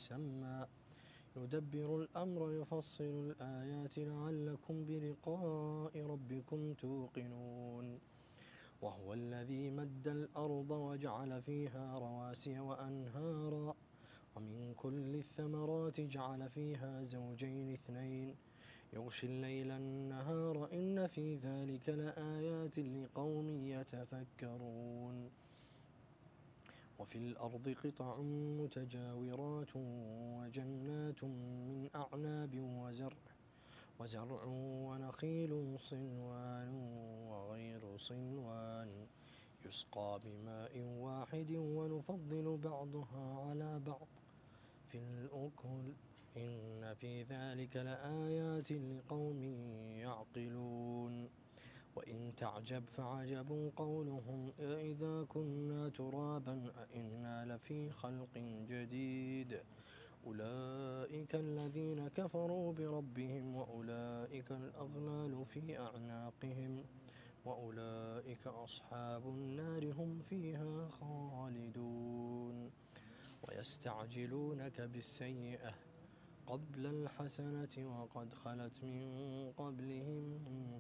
مسمى يدبر الأمر يفصل الآيات لعلكم بلقاء ربكم توقنون وهو الذي مد الأرض وجعل فيها رواسي وأنهارا ومن كل الثمرات جعل فيها زوجين اثنين يغشي الليل النهار إن في ذلك لآيات لقوم يتفكرون وفي الأرض قطع متجاورات وجنات من أعناب وزرع ونخيل صنوان وغير صنوان يسقى بماء واحد ونفضل بعضها على بعض في الأكل إن في ذلك لآيات لقوم يعقلون وإن تعجب فعجب قولهم أإذا كنا ترابا أإنا لفي خلق جديد أولئك الذين كفروا بربهم وأولئك الأغلال في أعناقهم وأولئك أصحاب النار هم فيها خالدون ويستعجلونك بالسيئة قبل الحسنة وقد خلت من قبلهم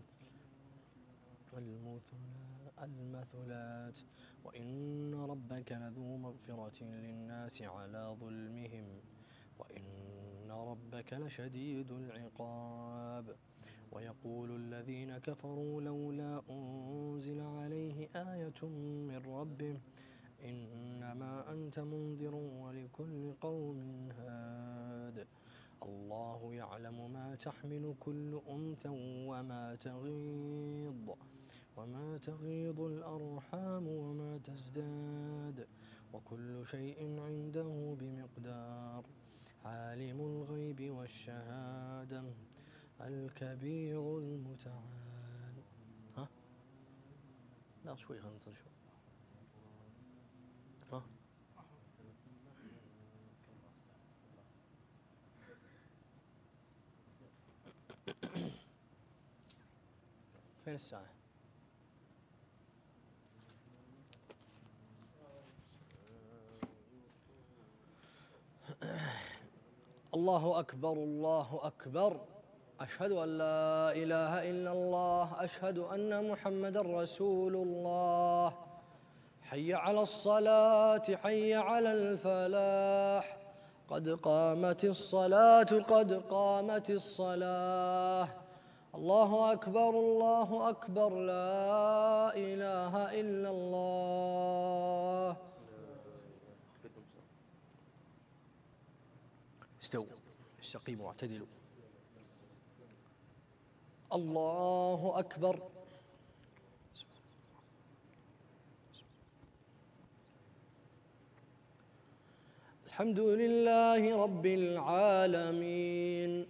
المثلات وإن ربك لذو مغفرة للناس على ظلمهم وإن ربك لشديد العقاب ويقول الذين كفروا لولا أنزل عليه آية من ربه إنما أنت منذر ولكل قوم هاد الله يعلم ما تحمل كل أنثى وما تغيض الأرحام وما تزداد وكل شيء عنده بمقدار عالم الغيب والشهادة الكبير المتعال. ها؟ لا شوي خلينا ننتظر شوي. ها؟ فين الساعة؟ الله أكبر الله أكبر أشهد أن لا إله إلا الله أشهد أن محمد رسول الله حي على الصلاة حي على الفلاح قد قامت الصلاة قد قامت الصلاة الله أكبر لا إله إلا الله. استووا استقيموا واعتدلوا. الله أكبر. الحمد لله رب العالمين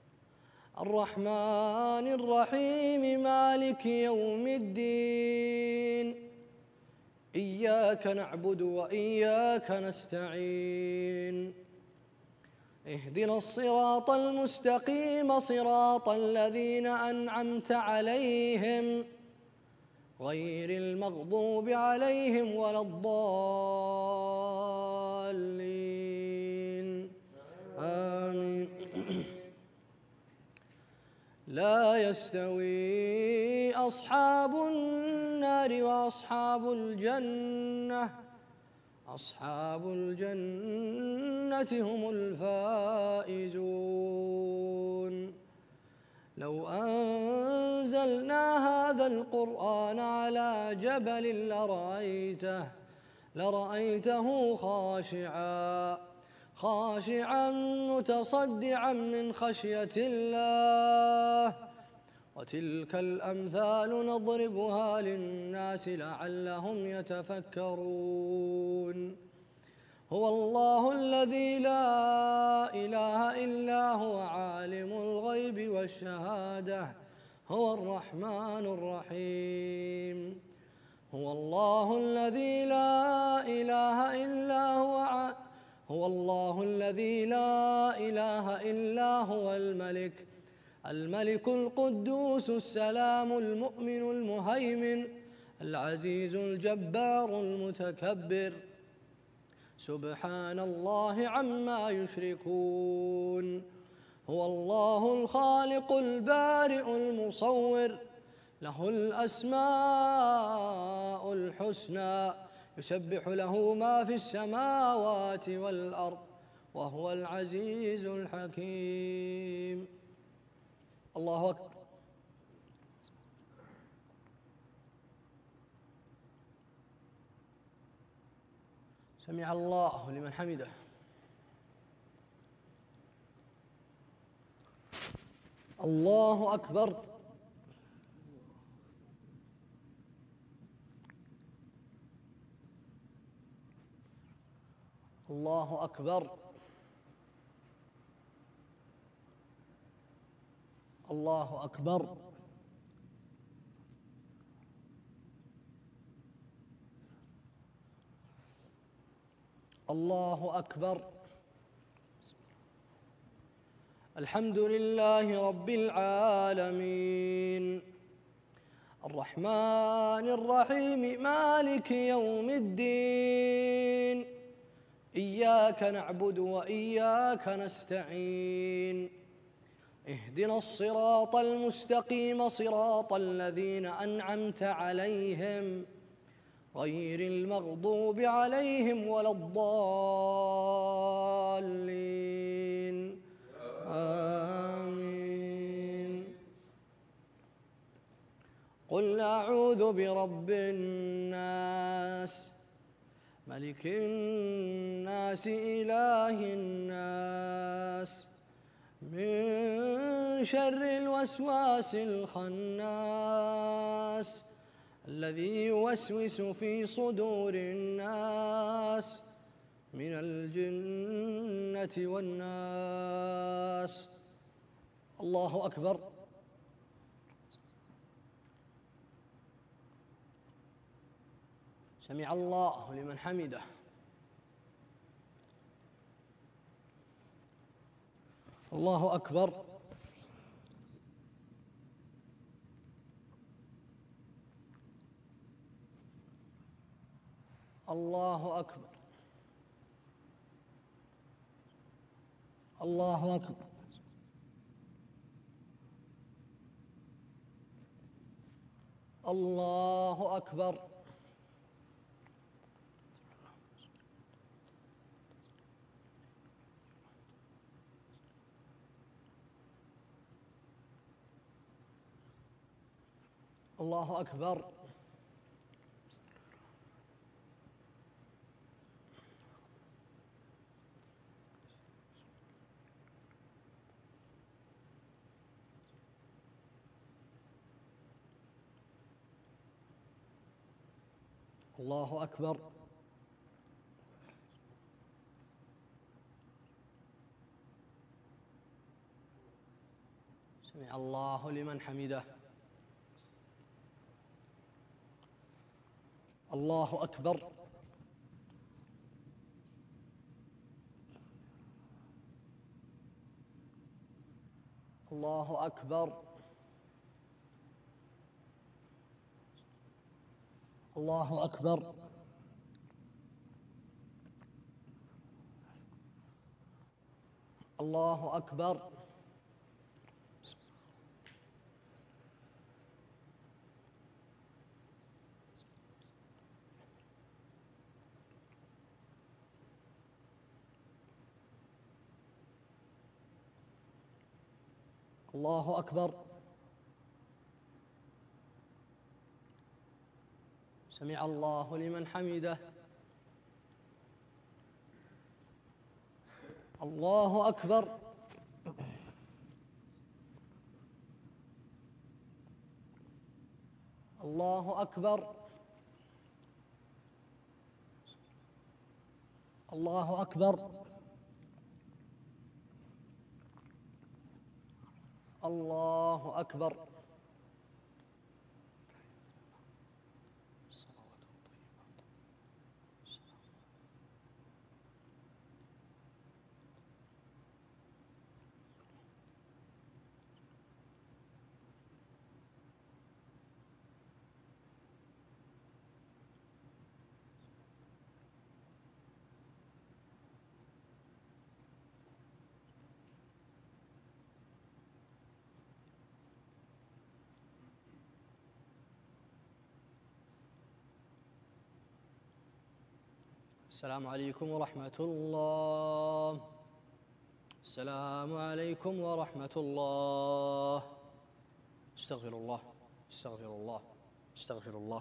الرحمن الرحيم مالك يوم الدين إياك نعبد وإياك نستعين اهدنا الصراط المستقيم صراط الذين أنعمت عليهم غير المغضوب عليهم ولا الضالين آمين. لا يستوي أصحاب النار وأصحاب الجنة أصحاب الجنة هم الفائزون. لو أنزلنا هذا القرآن على جبل لرأيته خاشعا متصدعا من خشية الله وتلك الأمثال نضربها للناس لعلهم يتفكرون. هو الله الذي لا إله إلا هو عالم الغيب والشهادة هو الرحمن الرحيم. هو الله الذي لا إله إلا هو الملك القدوس السلام المؤمن المهيمن العزيز الجبار المتكبر سبحان الله عما يشركون. هو الله الخالق البارئ المصور، له الأسماء الحسنى، يسبح له ما في السماوات والأرض، وهو العزيز الحكيم. الله أكبر. سمع الله لمن حمده. الله أكبر. الله أكبر. الله أكبر. الله أكبر. الحمد لله رب العالمين، الرحمن الرحيم، مالك يوم الدين، إياك نعبد وإياك نستعين، اهدنا الصراط المستقيم، صراط الذين أنعمت عليهم غير المغضوب عليهم ولا الضالين، آمين. قل أعوذ برب الناس، ملك الناس، إله الناس، من شر الوسواس الخناس، الذي يوسوس في صدور الناس من الجنة والناس. الله أكبر. سمع الله لمن حمده. الله أكبر. الله أكبر. الله أكبر. الله أكبر. الله أكبر. الله أكبر. سمع الله لمن حمده. الله أكبر. الله أكبر. الله أكبر. الله أكبر. الله أكبر. سمع الله لمن حمده. الله أكبر. الله أكبر. الله أكبر. الله أكبر. السلام عليكم ورحمة الله. السلام عليكم ورحمة الله. استغفر الله، استغفر الله، استغفر الله.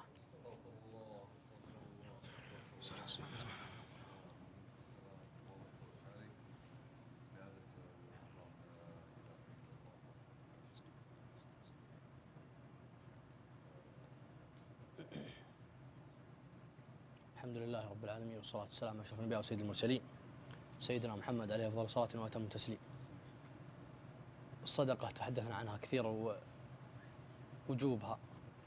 الحمد لله رب العالمين، والصلاة والسلام على أشرف الأنبياء وسيد المرسلين سيدنا محمد عليه أفضل الصلاة وأتم التسليم. الصدقة تحدثنا عنها كثير ووجوبها.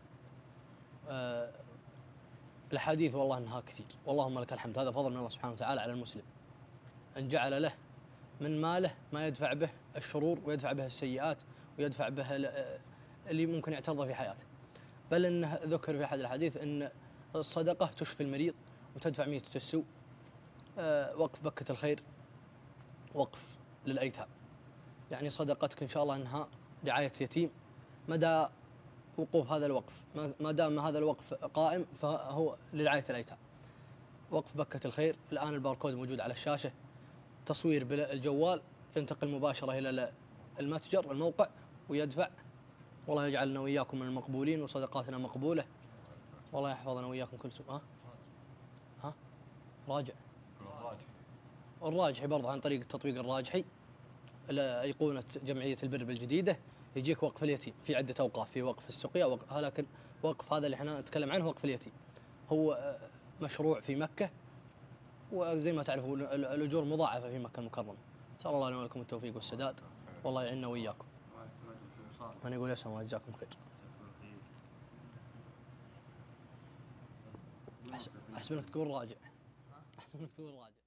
الحديث والله أنها كثير، واللهم لك الحمد. هذا فضل من الله سبحانه وتعالى على المسلم، أن جعل له من ماله ما يدفع به الشرور ويدفع به السيئات ويدفع به اللي ممكن يعترضه في حياته. بل أنه ذكر في أحد الحديث أن الصدقة تشفي المريض وتدفع ميتة السوء. وقف بكة الخير، وقف للأيتام، يعني صدقتك إن شاء الله أنها رعاية يتيم مدى وقوف هذا الوقف. ما دام هذا الوقف قائم فهو لرعاية الأيتام. وقف بكة الخير، الآن الباركود موجود على الشاشة، تصوير بالجوال ينتقل مباشرة إلى المتجر الموقع ويدفع. والله يجعلنا وإياكم من المقبولين وصدقاتنا مقبولة. والله يحفظنا وإياكم كل سوء. ها راجع الراجحي برضه عن طريق التطبيق الراجحي، أيقونة جمعية البر بالجديدة يجيك وقف اليتيم في عدة أوقاف، في وقف السقيا لكن وقف هذا اللي احنا نتكلم عنه وقف اليتيم هو مشروع في مكة، وزي ما تعرفوا الأجور مضاعفة في مكة المكرمة. نسأل الله لنا ولكم التوفيق والسداد، والله يعيننا وإياكم. وأنا أقول يسلم وجزاكم خير. أحسب أنك تقول راجع، أحسب أنك تقول راجع.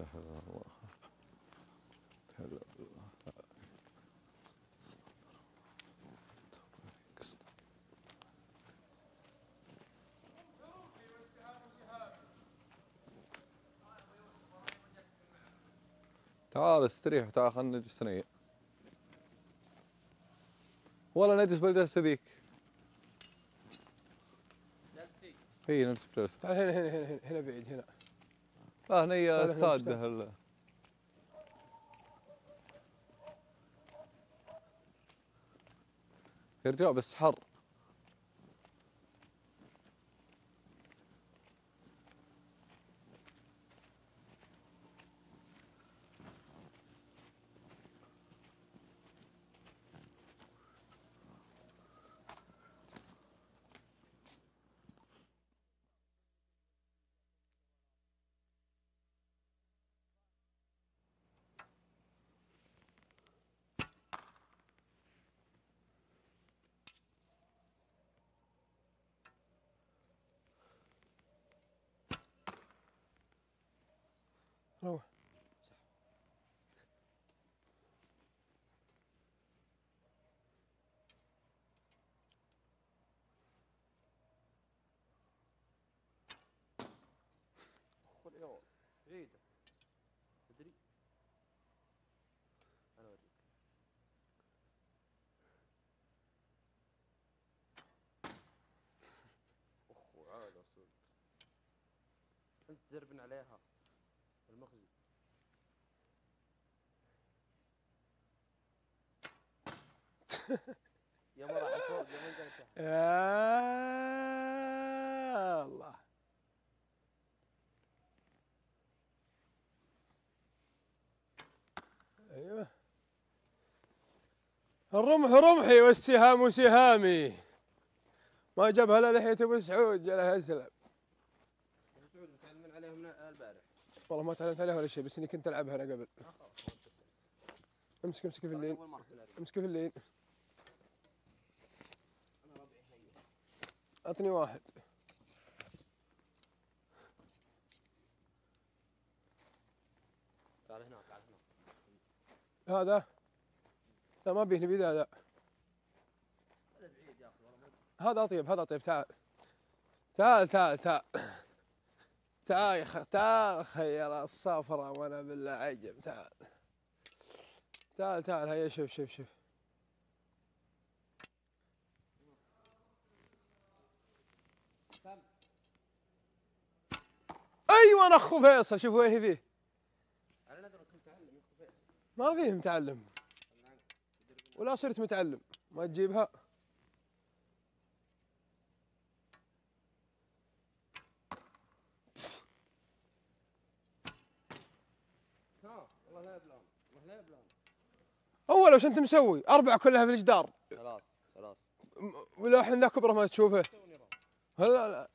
إله إلا الله. تعال استريح، تعال خلنا نجلس نية. والله نجلس بالجلسة ذيك. جلستي؟ اي نجلس بجلسة. تعال هنا بعيد هنا. لا هني تعال تصاده يا رجال بس حر. روح. بعيدة تدري؟ أنا أوريك. أخو عاد أصول. أنت تدربن عليها المخزي. يا ما راحت فوق يا ما نزلت تحت. يا الله. ايوه. الرمح رمحي والسهام سهامي. ما جابها الا لحية ابو سعود جلها اسلم. ابو سعود متعلمين عليها من البارح. والله ما تعلمت عليها ولا شيء بس اني كنت العبها انا قبل. امسك في اللين. امسك في اللين. اعطني واحد. تعال هنا تعال هنا. هذا لا ما بيه نبي هذا. هذا بعيد يا اخي والله. هذا اطيب هذا اطيب. تعال تعال تعال تعال تعال يا تعال خير الصفرة وانا بالله عجب. تعال تعال تعال هيا شوف شوف شوف. ايوه انا اخو فيصل. شوف وين هي فيه. انا نذر كنت متعلم يا اخو فيصل. ما فيه متعلم ولا صرت متعلم. ما تجيبها. والله لا يبلان والله لا يبلان. اول وش انت مسوي؟ اربع كلها في الجدار. ثلاث ولا الحين ذا كبره ما تشوفه. لا لا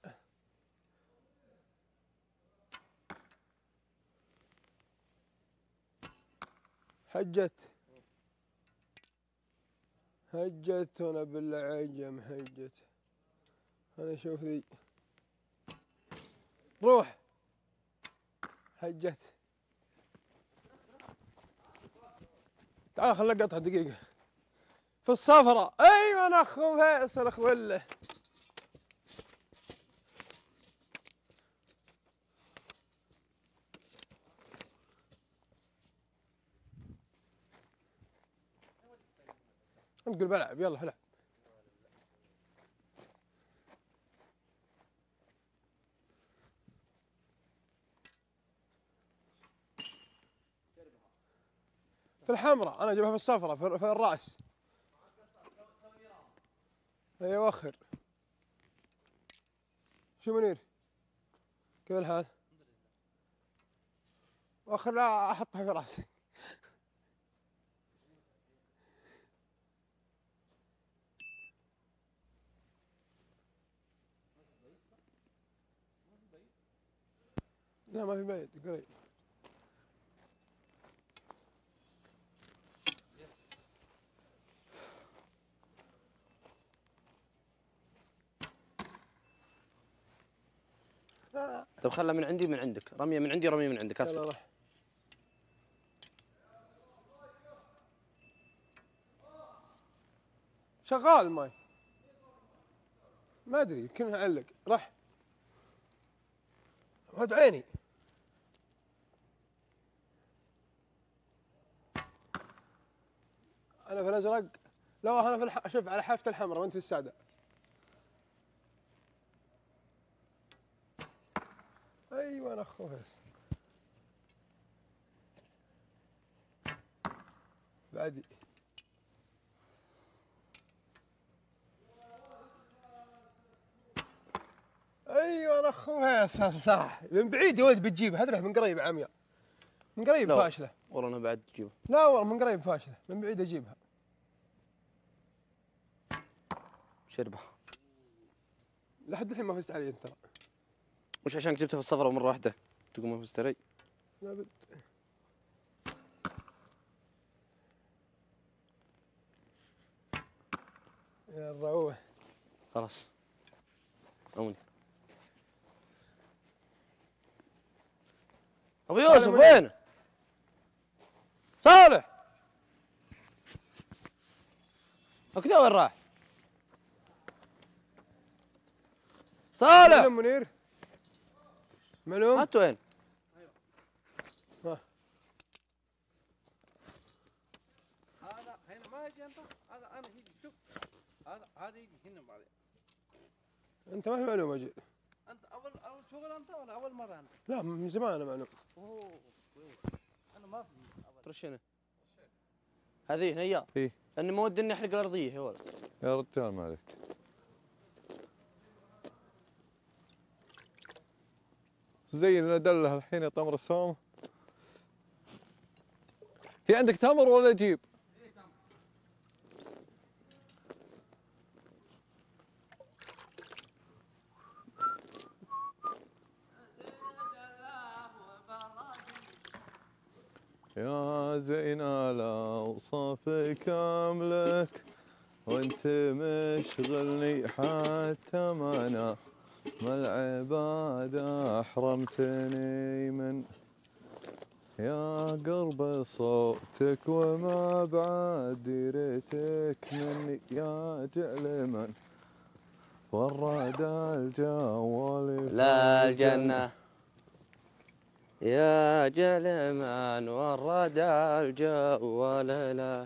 هجت وانا بالله عجم هجت. انا اشوف ذي. روح. هجت. تعال خلنا قطعة دقيقة. في الصفرة. ايوه انا اخو فيصل اخوله. انت قل بلعب يلا العب. في الحمراء انا اجيبها في الصفراء في الراس. ايوه وخر. شو منير؟ كيف الحال؟ وخر لا احطها في راسك. لا ما في بيت قريب. طيب خلها من عندي من عندك. رميه من عندي رميه من عندك. يلا روح. شغال الماي. ما ادري يمكن علق راح. ولد عيني. انا في الازرق. لو انا في شوف على حافة الحمراء وانت في السادة. ايوه انا خويس. بعدي. ايوه انا خويس صح. من بعيد يا ولد بتجيبها هذا من قريب عمياء. من قريب لا فاشله. والله انا بعد تجيبه. لا والله من قريب فاشله، من بعيد اجيبها. شربه. لحد الحين ما فزت علي انت ترى. مش عشان جبتها في الصفرة مرة واحدة تقول ما فزت علي. لا بد. يا الرعوه. خلاص. عموني. ابو يوسف وين؟ صالح. كذا وين راح؟ صالح. معلوم منير. معلوم. انت وين؟ ها. هذا هنا ما يجي انت، هذا انا يجي شوف، هذا يجي هنا بعدين. انت ما في معلومه اجل. انت اول شغل انت ولا اول مره انت؟ لا من زمان انا معلوم. اوه انا ما في أبد. ترى شنو؟ هذه هي. ايه لاني ما ودي اني احرق الارضيه يا ولد. يا رجال ما عليك. زين الأدلة الحين يا تمر السوم. في عندك تمر ولا اجيب؟ يا زين الأوصاف كاملك وانت مشغلني حتى ما انا ما العبادة أحرمتني من يا قلب صوتك وما بعد ديرتك مني يا جعل من ورد الجوال لا الجنة يا جعل من ورد الجوال لا.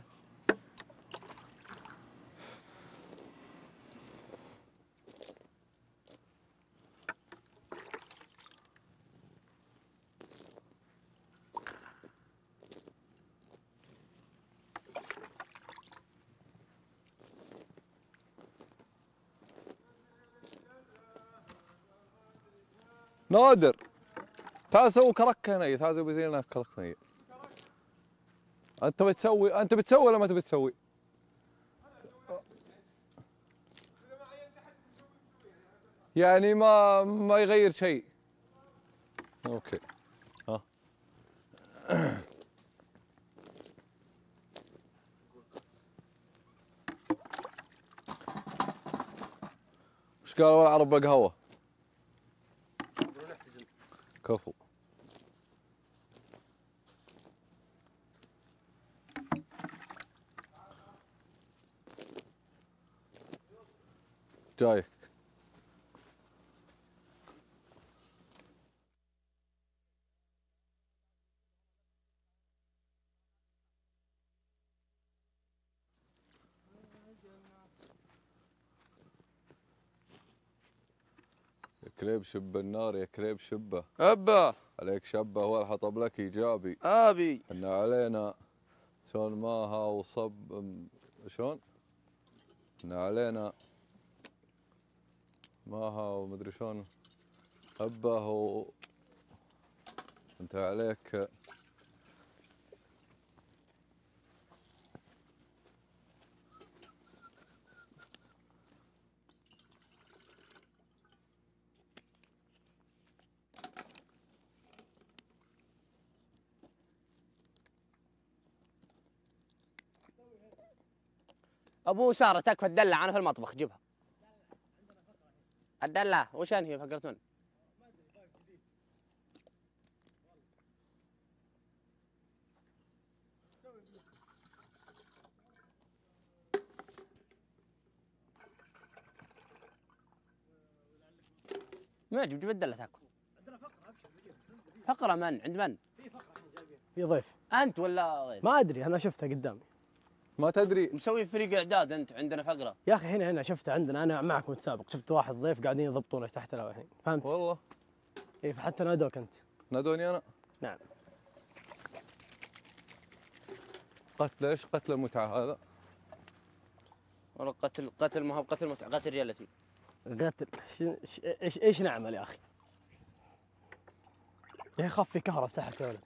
نادر تعال سوي كرك هنا، تعال سوي زي كرك هنا. انت بتسوي ولا ما تبي تسوي؟ يعني ما يغير شيء. اوكي ها. وش قالوا العرب بالقهوة؟ كفو. جايك. يا كليب شب النار يا كليب شبه. أبا عليك شبه والحطب لك ايجابي. أبي احنا علينا شلون ماها وصب شلون؟ احنا علينا ماها ومدري شلون هبه انت عليك أبو سارة تكفى الدلة أنا في المطبخ جيبها. الدلة وش هي فقرتون؟ ما جبت بدله تاكل. فقره من عند من؟ في ضيف. انت ولا غير؟ ما ادري انا شفتها قدامي. ما تدري. مسوي فريق اعداد انت عندنا فقره. يا اخي هنا شفتها عندنا، انا معك متسابق، شفت واحد ضيف قاعدين يضبطونه تحت الحين، فهمت؟ والله. اي حتى نادوك انت. نادوني انا. نعم. قتل ايش؟ قتل المتعه هذا. والله قتل ما هو قتل متعه، قتل ريالتي. قتل ايش نعمل يا اخي؟ يا اخي خفي كهرب تحت يا ولد.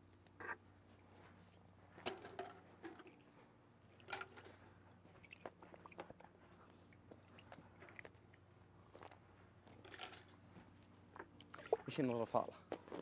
ايش الرفاله؟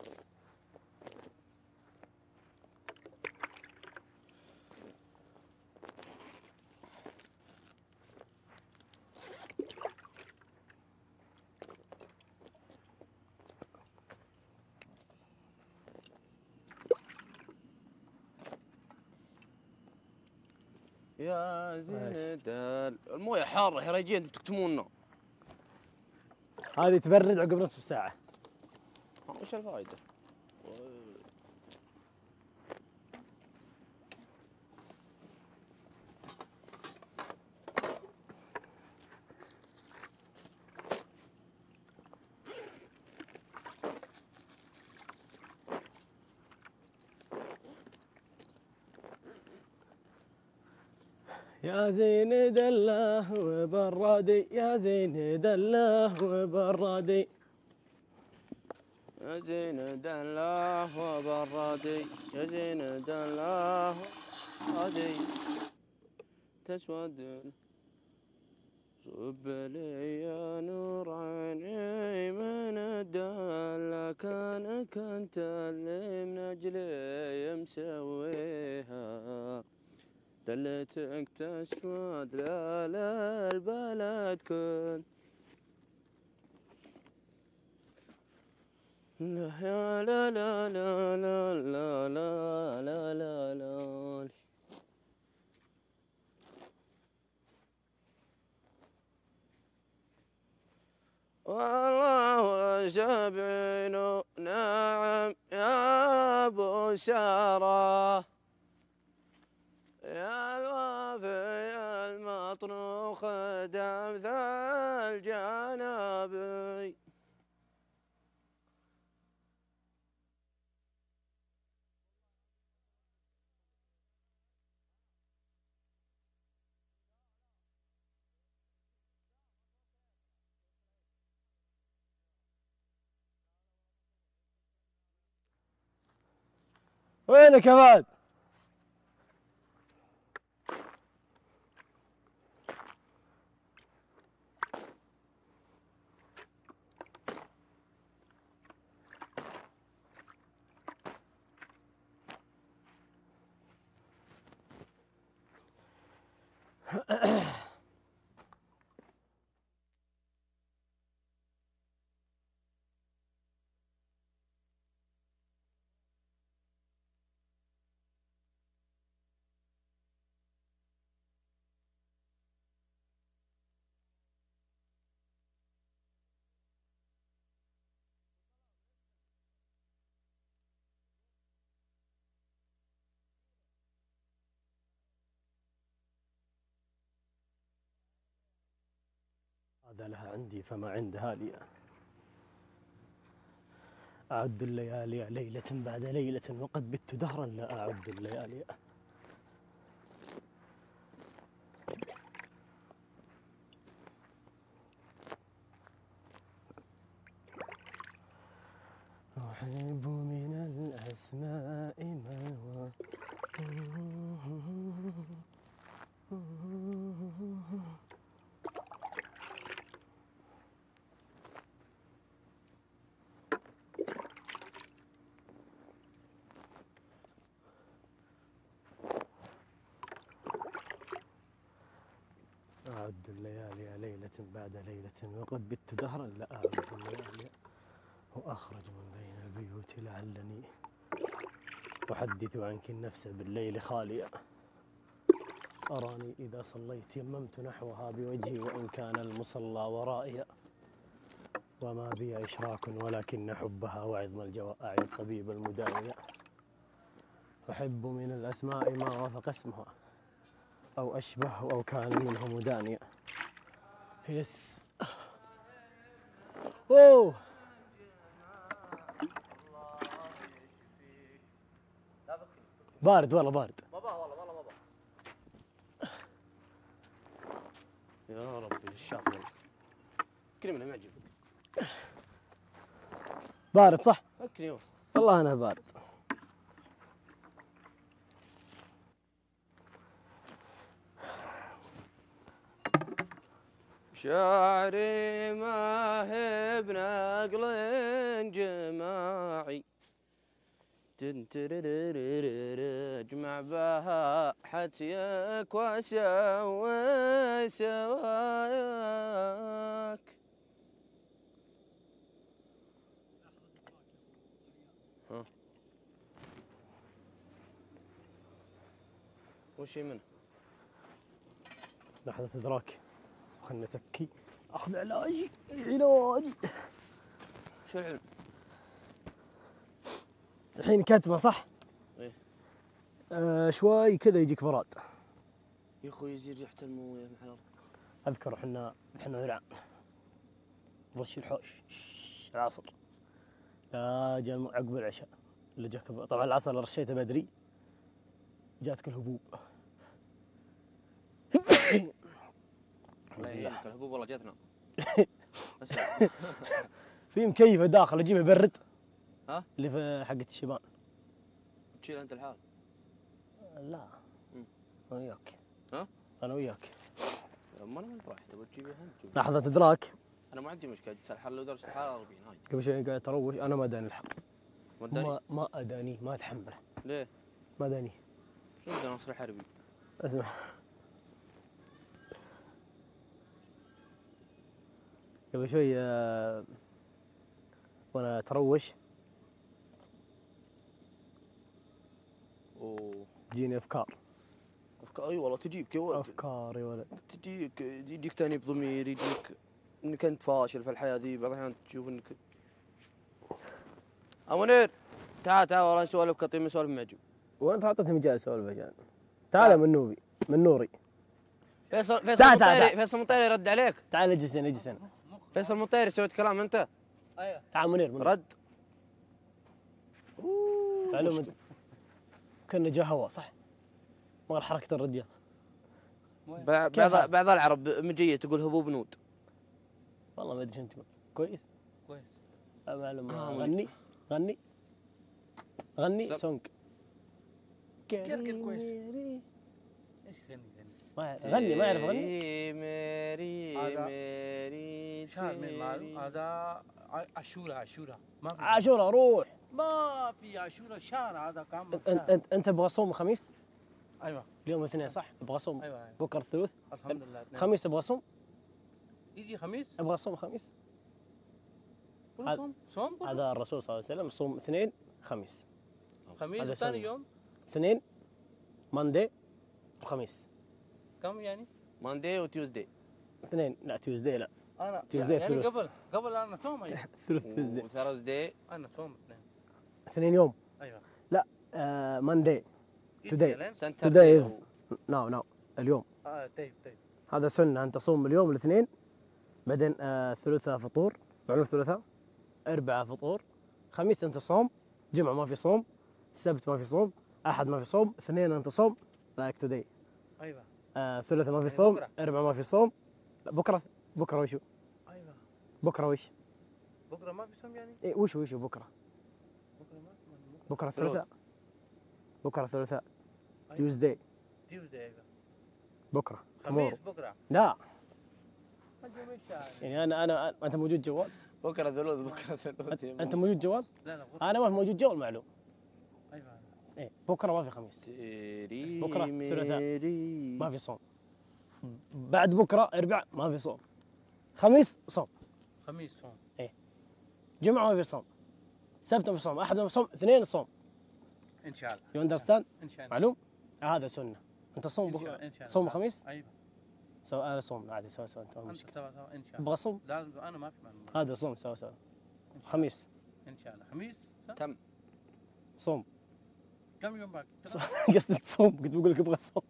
يا زين المويه حاره يا رجال تكتمونا. هذه تبرد عقب نصف ساعة. وش الفائدة؟ يا زين دله وبرادي، يا زين دله وبرادي، يا زين دلاه وبرادي، يا زين دلاه وبرادي، تسود صب لي يا نور عيني من الدلة، كانك انت اللي من اجلي مسويها، دلتك تسود لا لا البلد كل. لا لا لا لا لا لا لا لا لا لا. والله سبعين نعم يا ابو ساره، يا الوافي المطروخ دمث الجنابي. وينك يا فهد؟ هذا لها عندي فما عندها لي. أعد الليالي ليلة بعد ليلة وقد بت دهرا لا أعد الليالي. أحب من الأسماء ما أعد الليالي ليلة بعد ليلة وقد بت دهرا لا أعد الليالي، وأخرج من بين البيوت لعلني أحدث عنك النفس بالليل خالية، أراني إذا صليت يممت نحوها بوجهي وإن كان المصلى ورائي، وما بي إشراك ولكن حبها وعظم الجوائع الطبيب المداوي. أحب من الأسماء ما وافق اسمها أو أشبه أو كان منه مدانيا. يس أوه بارد والله بارد. ما باه والله ما باه. يا ربي الشاف والله. فكري منه معجب. بارد صح؟ فكري والله أنا بارد. شعري ما هي بنقل جماعي اجمع بها حتيك واسوي سواياك. ها وش منه؟ لحظة إدراك. خلنا أتكي أخذ علاجي. شو العلم؟ الحين كتمة صح؟ إيه. شوي كذا يجيك براد. يا اخوي يزيد ريحة المويه مع الارض. أذكر احنا نلعب رش الحوش العصر. لا جاء عقب العشاء اللي جاك طبعا العصر اللي رشيته بدري جاتك الهبوب. الله يعينك الهبوب والله جاتنا. في مكيفة داخل اجيبه يبرد. ها؟ اللي في حقة الشيبان. تشيلها انت الحال؟ لا انا وياك. ها؟ انا وياك. ما انا من راح تبغى تجيبها انت. لحظة ادراك. انا ما عندي مشكلة الحال لو درجة الحرارة 40 هاي. قبل شوي قاعد تروش انا ما اداني الحق. ما اداني؟ ما اداني ما اتحمله. ليه؟ ما اداني. شو بدنا نصر حربي؟ اسمع قبل شوي وانا تروش اوه تجيني افكار. اي والله تجيك يا ولد. افكار يا ولد. يجيك تانيب ضمير، يجيك انك انت فاشل في الحياه ذي، بعض الاحيان تشوف انك منير تعال والله نسولف كطيب نسولف معجب. وانت اعطيتني مجال اسولف عشان تعال من نوري. فيصل مطيري يرد عليك. تعال اجلس هنا. فيصل مطيري سويت كلام انت؟ ايوه تعال منير رد. معلومة كنا جا هوا صح؟ ما غير حركة الرجال. بعض العرب مجيه تقول هبوب نود. والله ما ادري شو انت تقول. كويس؟ كويس. معلومة. غني سونج. كركر كويس. ايش غني غني ما يعرف غني. ميري شعر من معلوم هذا عاشورة عاشورة روح. ما في عاشورة شهر هذا كامل. انت ابغى صوم خميس؟ ايوه اليوم الاثنين صح؟ ابغى صوم. ايوه بكره الثلاث. الحمد لله. خميس ابغى صوم. يجي خميس ابغى صوم خميس. صوم هذا الرسول صلى الله عليه وسلم صوم اثنين خميس. خميس ثاني يوم اثنين ماندي وخميس. كم يعني؟ ماندي وتيوزداي. اثنين لا تيوزداي لا. انا تيوزداي يعني ثلث. قبل انا صوم ايوه. ثلث تيوزداي. وثرزداي انا صوم اثنين يوم. ايوه لا ماندي. توداي. سنتر توداي از نو اليوم. طيب هذا سنة أنت تصوم اليوم الاثنين بعدين ثلاثاء فطور معلوم ثلاثاء أربعاء فطور خميس أنت صوم جمعة ما في صوم سبت ما في صوم أحد ما في صوم اثنين أنت صوم لايك توداي. ايوه ثلاثاء ما في صوم بكرة. أربعاء ما في صوم. لا بكرة وشو؟ ايوه بكرة وش؟ بكره ما في صوم يعني؟ إيه وش بكرة؟ بكرة الثلاثاء. بكرة الثلاثاء. تيوزداي. ايوه بكرة. خميس بكره. لا يعني أنا أنت موجود جوال؟ بكره ثلث. أنت موجود جوال؟ لا أنا ما موجود جوال معلوم. ايوه إيه بكرة ما في خميس. بكرة ثلاثاء ما في صوم. بعد بكرة أربعاء ما في صوم. خميس صوم. خميس صوم. إيه جمعة ما في صوم. سبت ما في صوم. أحد ما في صوم. اثنين صوم. ان شاء الله. يو اندرستاند؟ ان شاء الله. معلوم؟ هذا سنة. أنت صوم إن شاء الله. صوم خميس؟ ايوه انا صوم عادي سوا سوا انت ما انت مشكلة. سوا سوا ان شاء الله. ابغى صوم لازم انا ما في معلومات. هذا صوم سوا سوا. إن شاء الله. خميس ان شاء الله خميس. تم. صوم. كم يوم باقي؟ قصدي تصوم كنت بقول لك ابغى صوم.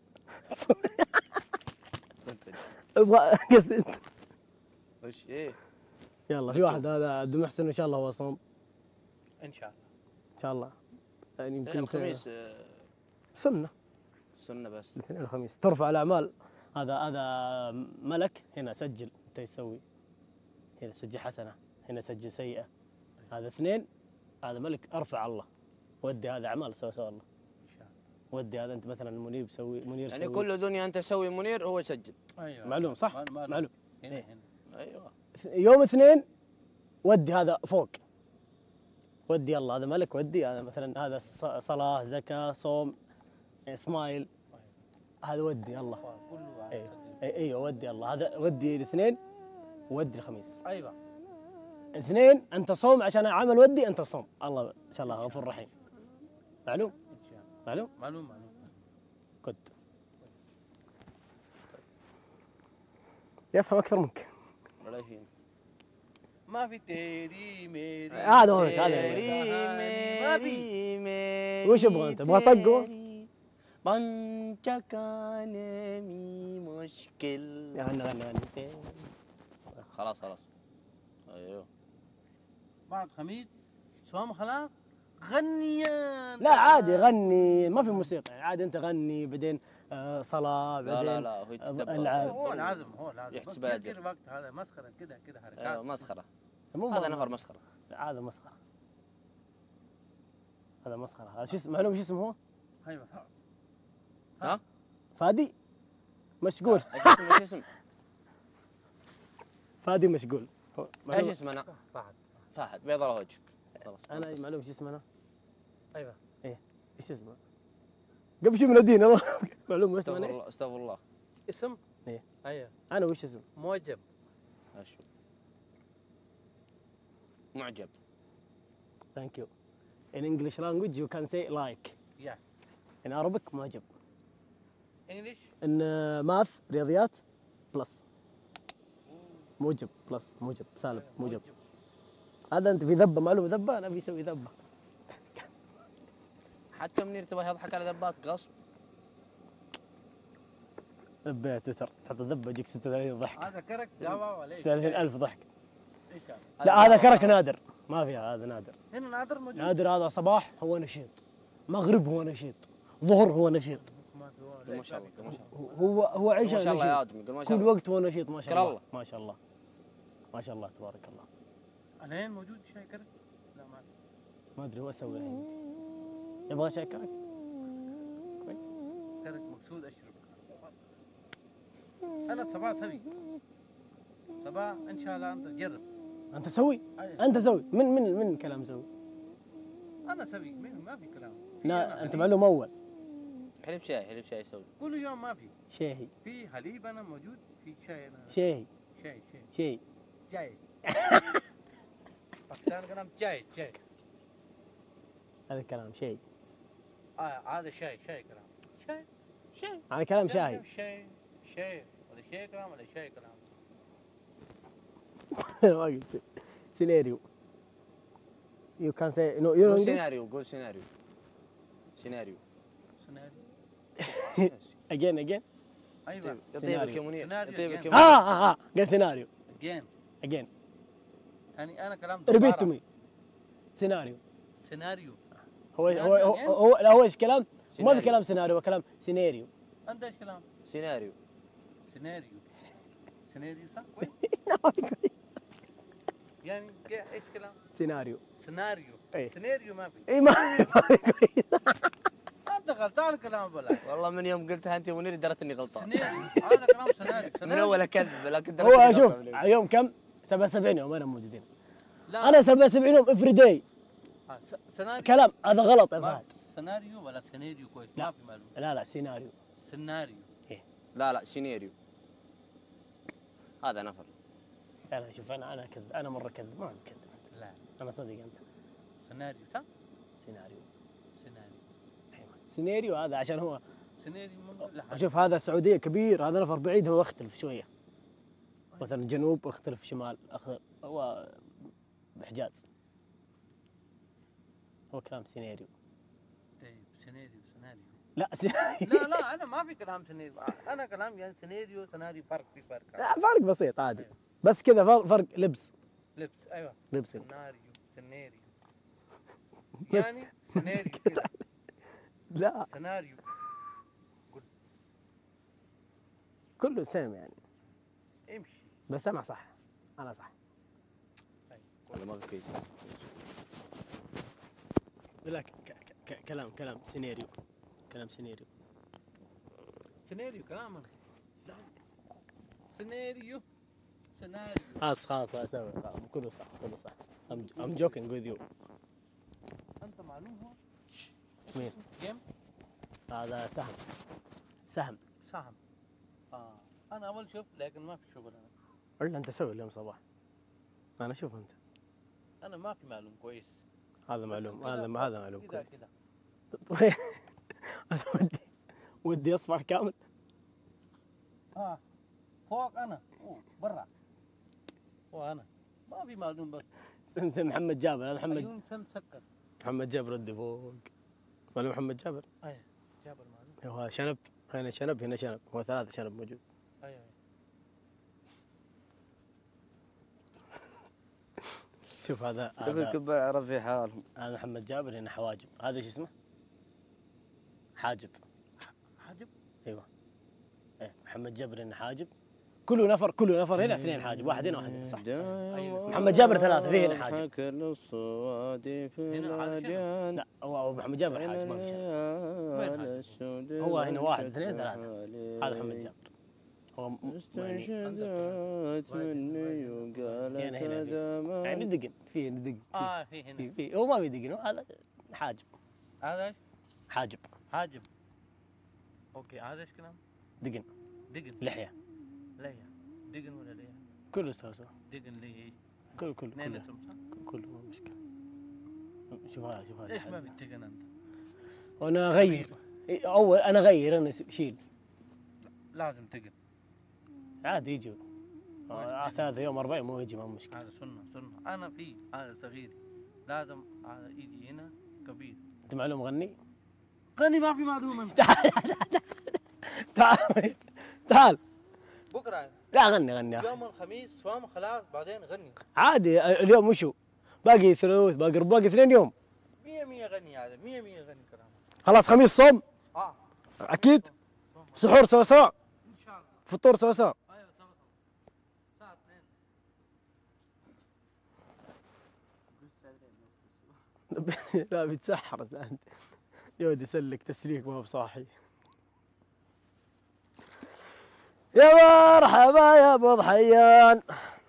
انت ابغى قصدي انت. وش ايه؟ يلا في واحد هذا عبد المحسن ان شاء الله هو صوم ان شاء الله. ان شاء الله. يعني يمكن الخميس سنه سنه بس. الاثنين الخميس ترفع الاعمال. هذا ملك هنا سجل انت ايش تسوي؟ هنا سجل حسنه هنا سجل سيئه. هذا اثنين هذا ملك ارفع الله. ودي هذا اعمال سوا سوا الله. ان شاء الله. ودي هذا انت مثلا منير سوي منير يعني سوي. كل دنيا انت تسوي منير هو يسجل. ايوه معلوم صح؟ معلوم. هنا إيه. هنا. ايوه. يوم اثنين ودي هذا فوق. ودي يلا هذا ملك ودي هذا مثلا هذا صلاه زكاه صوم سمايل هذا ودي يلا. كله ايوه ايوه ودي يلا هذا ودي الاثنين ودي الخميس. ايوه. اثنين انت صوم عشان عمل ودي انت صوم الله ان شاء الله غفور رحيم. معلوم؟ ان شاء الله. معلوم؟ معلوم. كنت يفهم اكثر منك. ولا يهين. ما في تيري ميري. هذا هو هذا ما في. وش يبغى انت؟ ابغى طقه؟ بنشكان مي مشكل. يا غني خلاص. ايوه. بعد خميس صوم خلاص غنيان. لا عادي غني ما في موسيقى عادي انت غني بعدين صلاه بعدين لا هو يتدبر. العب. هو لازم يحسب أجر. كده وقت هذا مسخره كده حركات. ايوه مسخره. مو هذا نفر مسخره. هذا مسخره. هذا مسخره. هذا شو اسمه معلوم شو اسمه هو؟ ايوه. ها؟ فادي مشغول. ايش اسمه؟ فادي مشغول. ايش اسمه انا؟ فهد. فهد بيض الله وجهك. خلاص. انا معلوم شو اسمه انا؟ ايوه. ايش اسمه؟ قبل شو منادين الله معلوم اسمه استغفر انا الله استغفر الله. اسم. ايه ايوه. انا وش اسم؟ موجب. اشوف. معجب. ثانك يو. In English language you can say like. Yeah. In Arabic معجب. انجلش. In math رياضيات بلس. موجب بلس موجب سالب موجب. هذا انت في ذبه معلومه ذبه انا بيسوي ذبه. حتى منير تبغى يضحك على ذبات غصب. ذبه تويتر تحط الذبه يجيك 36 ضحك. هذا كرك جوا ولا ايش؟ 30,000 ضحك. ايش هذا؟ لا هذا كرك نادر ما فيها هذا نادر. هنا نادر موجود. نادر هذا صباح هو نشيط مغرب هو نشيط ظهر هو نشيط ما في ولا ما شاء الله ما شاء الله. هو عيشه ما شاء الله يا نشيط ادم يقول ما شاء كل الله. وقت هو نشيط ما شاء شكر الله الله. ما شاء الله ما شاء الله تبارك الله. الحين موجود شاي كرك؟ لا ما في. ما ادري هو اسوي الحين يبغى شيء كرك كويس. كرك مقصود اشرب. انا صباح سوي. صباح ان شاء الله انت جرب. انت سوي أيوة. انت سوي من كلام سوي انا سوي ما في كلام. لا انت معلوم اول حليب شاي يسوي. كل يوم ما في. شيهي في حليب انا موجود في شاي انا. شيهي شاي شيء جاي. باكستان كلام جاي. هذا الكلام شيء هذا شاي كلام. شاي. هذا كلام شاهي شاي ولا شاي كلام ولا شاي كلام. ما قلت سيناريو you can say no you know قول English سيناريو قول سيناريو. سيناريو. again ايوه. يطيبك يا منير سيناريو يطيبك يا again. منير. قال سيناريو again. again يعني انا كلام repeat to دوبارة. me سيناريو سيناريو. لا هو ايش كلام ما في سيناريو. كلام سيناريو هو كلام سيناريو انت ايش كلام؟ سيناريو. سيناريو صح كويس. يعني ايش كلام؟ سيناريو سيناريو. إيه. سيناريو ما في. اي ما في كويس انت غلطان كلام بلا. والله من يوم قلتها انت منير درت اني غلطان. سيناريو هذا كلام سيناريو. من اول اكذب لكن درت هو إني شوف غلطان. يوم كم 77 يوم انا موجودين لا انا 77 يوم افري داي سيناريو. كلام هذا غلط يا ما فهد سيناريو ولا سيناريو كويس لا. ما في معلومه. لا سيناريو سيناريو. لا سيناريو. هذا نفر. لا شوف انا كذب انا مره كذب ما كذب لا انا صدق انت سيناريو صح؟ سيناريو سيناريو. سيناريو هذا عشان هو سيناريو من كل حاجه. شوف هذا السعوديه كبير، هذا نفر بعيد هو يختلف شويه. مثلا جنوب يختلف شمال، هو بحجاز. هو كلام سيناريو. طيب سيناريو لا لا انا ما في كلام سيناريو، انا كلام يعني سيناريو فرق في فرق. لا فرق بسيط عادي. بس كذا فرق لبس. لبس ايوه. لبس سيناريو بس يعني سيناريو كذا. لا سيناريو كله سيم يعني. امشي. بس انا صح. انا صح. والله ما في كويس. لا كلام سيناريو. كلام سيناريو. سيناريو كلام سيناريو خلاص اسوي كله صح كله صح. I'm joking with you. انت معلوم هو مين؟ جيم هذا سهم. انا اول شوف لكن ما في شغل انا. ولا انت سوي اليوم صباح. انا اشوف انت. انا ما في معلوم كويس. هذا معلوم هذا معلوم كذا كويس. كذا ودي اصبع كامل. فوق انا برا. وانا ما في معلوم بس. سم محمد جابر. هذا محمد. عيون سم سكر. محمد جابر ودي فوق. ولا محمد جابر؟ ايه جابر معلوم. هو شنب. هنا شنب. هو 3 شنب موجود. ايوه شوف هذا شوف الكبار عرف في حالهم. هذا محمد جابر. هنا حواجب. هذا ايش اسمه؟ حاجب. ايوه. ايه محمد جابر هنا حاجب. كل نفر هنا 2 حاجب. واحد هنا واحد هنا صح. محمد جابر 3 في هنا حاجب. لا هو محمد جابر حاجب ما في شيء. هو هنا 1 2 3. هذا محمد جابر. هو استنشدت مني وقالت هذا يعني دقن فيه دقن. في هنا. فيه هو ما في دقن. هذا حاجب. هذا ايش؟ حاجب. اوكي هذا ايش كلام؟ دقن. لحيه. دقن ولا ليه؟ كله سوا. دقن ليه؟ كله اثنين اسم صح؟ كله ما مشكلة. شوف هذا ليش ما بتدقن انت؟ وانا اغير. انا اغير. انا شيل. لازم تقن. عادي يجي. 3 يوم 4 مو يجي ما مشكلة. هذا سنة. انا في هذا صغير لازم هذا يجي هنا كبير. انت معلوم غني؟ ما في معلومة. تعال بكرة لا غني يا اخي. يوم الخميس صوم خلاص بعدين غني. عادي اليوم وشو؟ باقي 3 باقي 2 يوم. 100 غني هذا 100 غني كلام. خلاص خميس صوم؟ اكيد. سحور سوا. ان شاء الله. فطور سوا. ايوه سوا. الساعة 2. لا بيتسحر انت. يود يسلك تسليك ما هو بصاحي. يا مرحبا يا ابو ضحيان.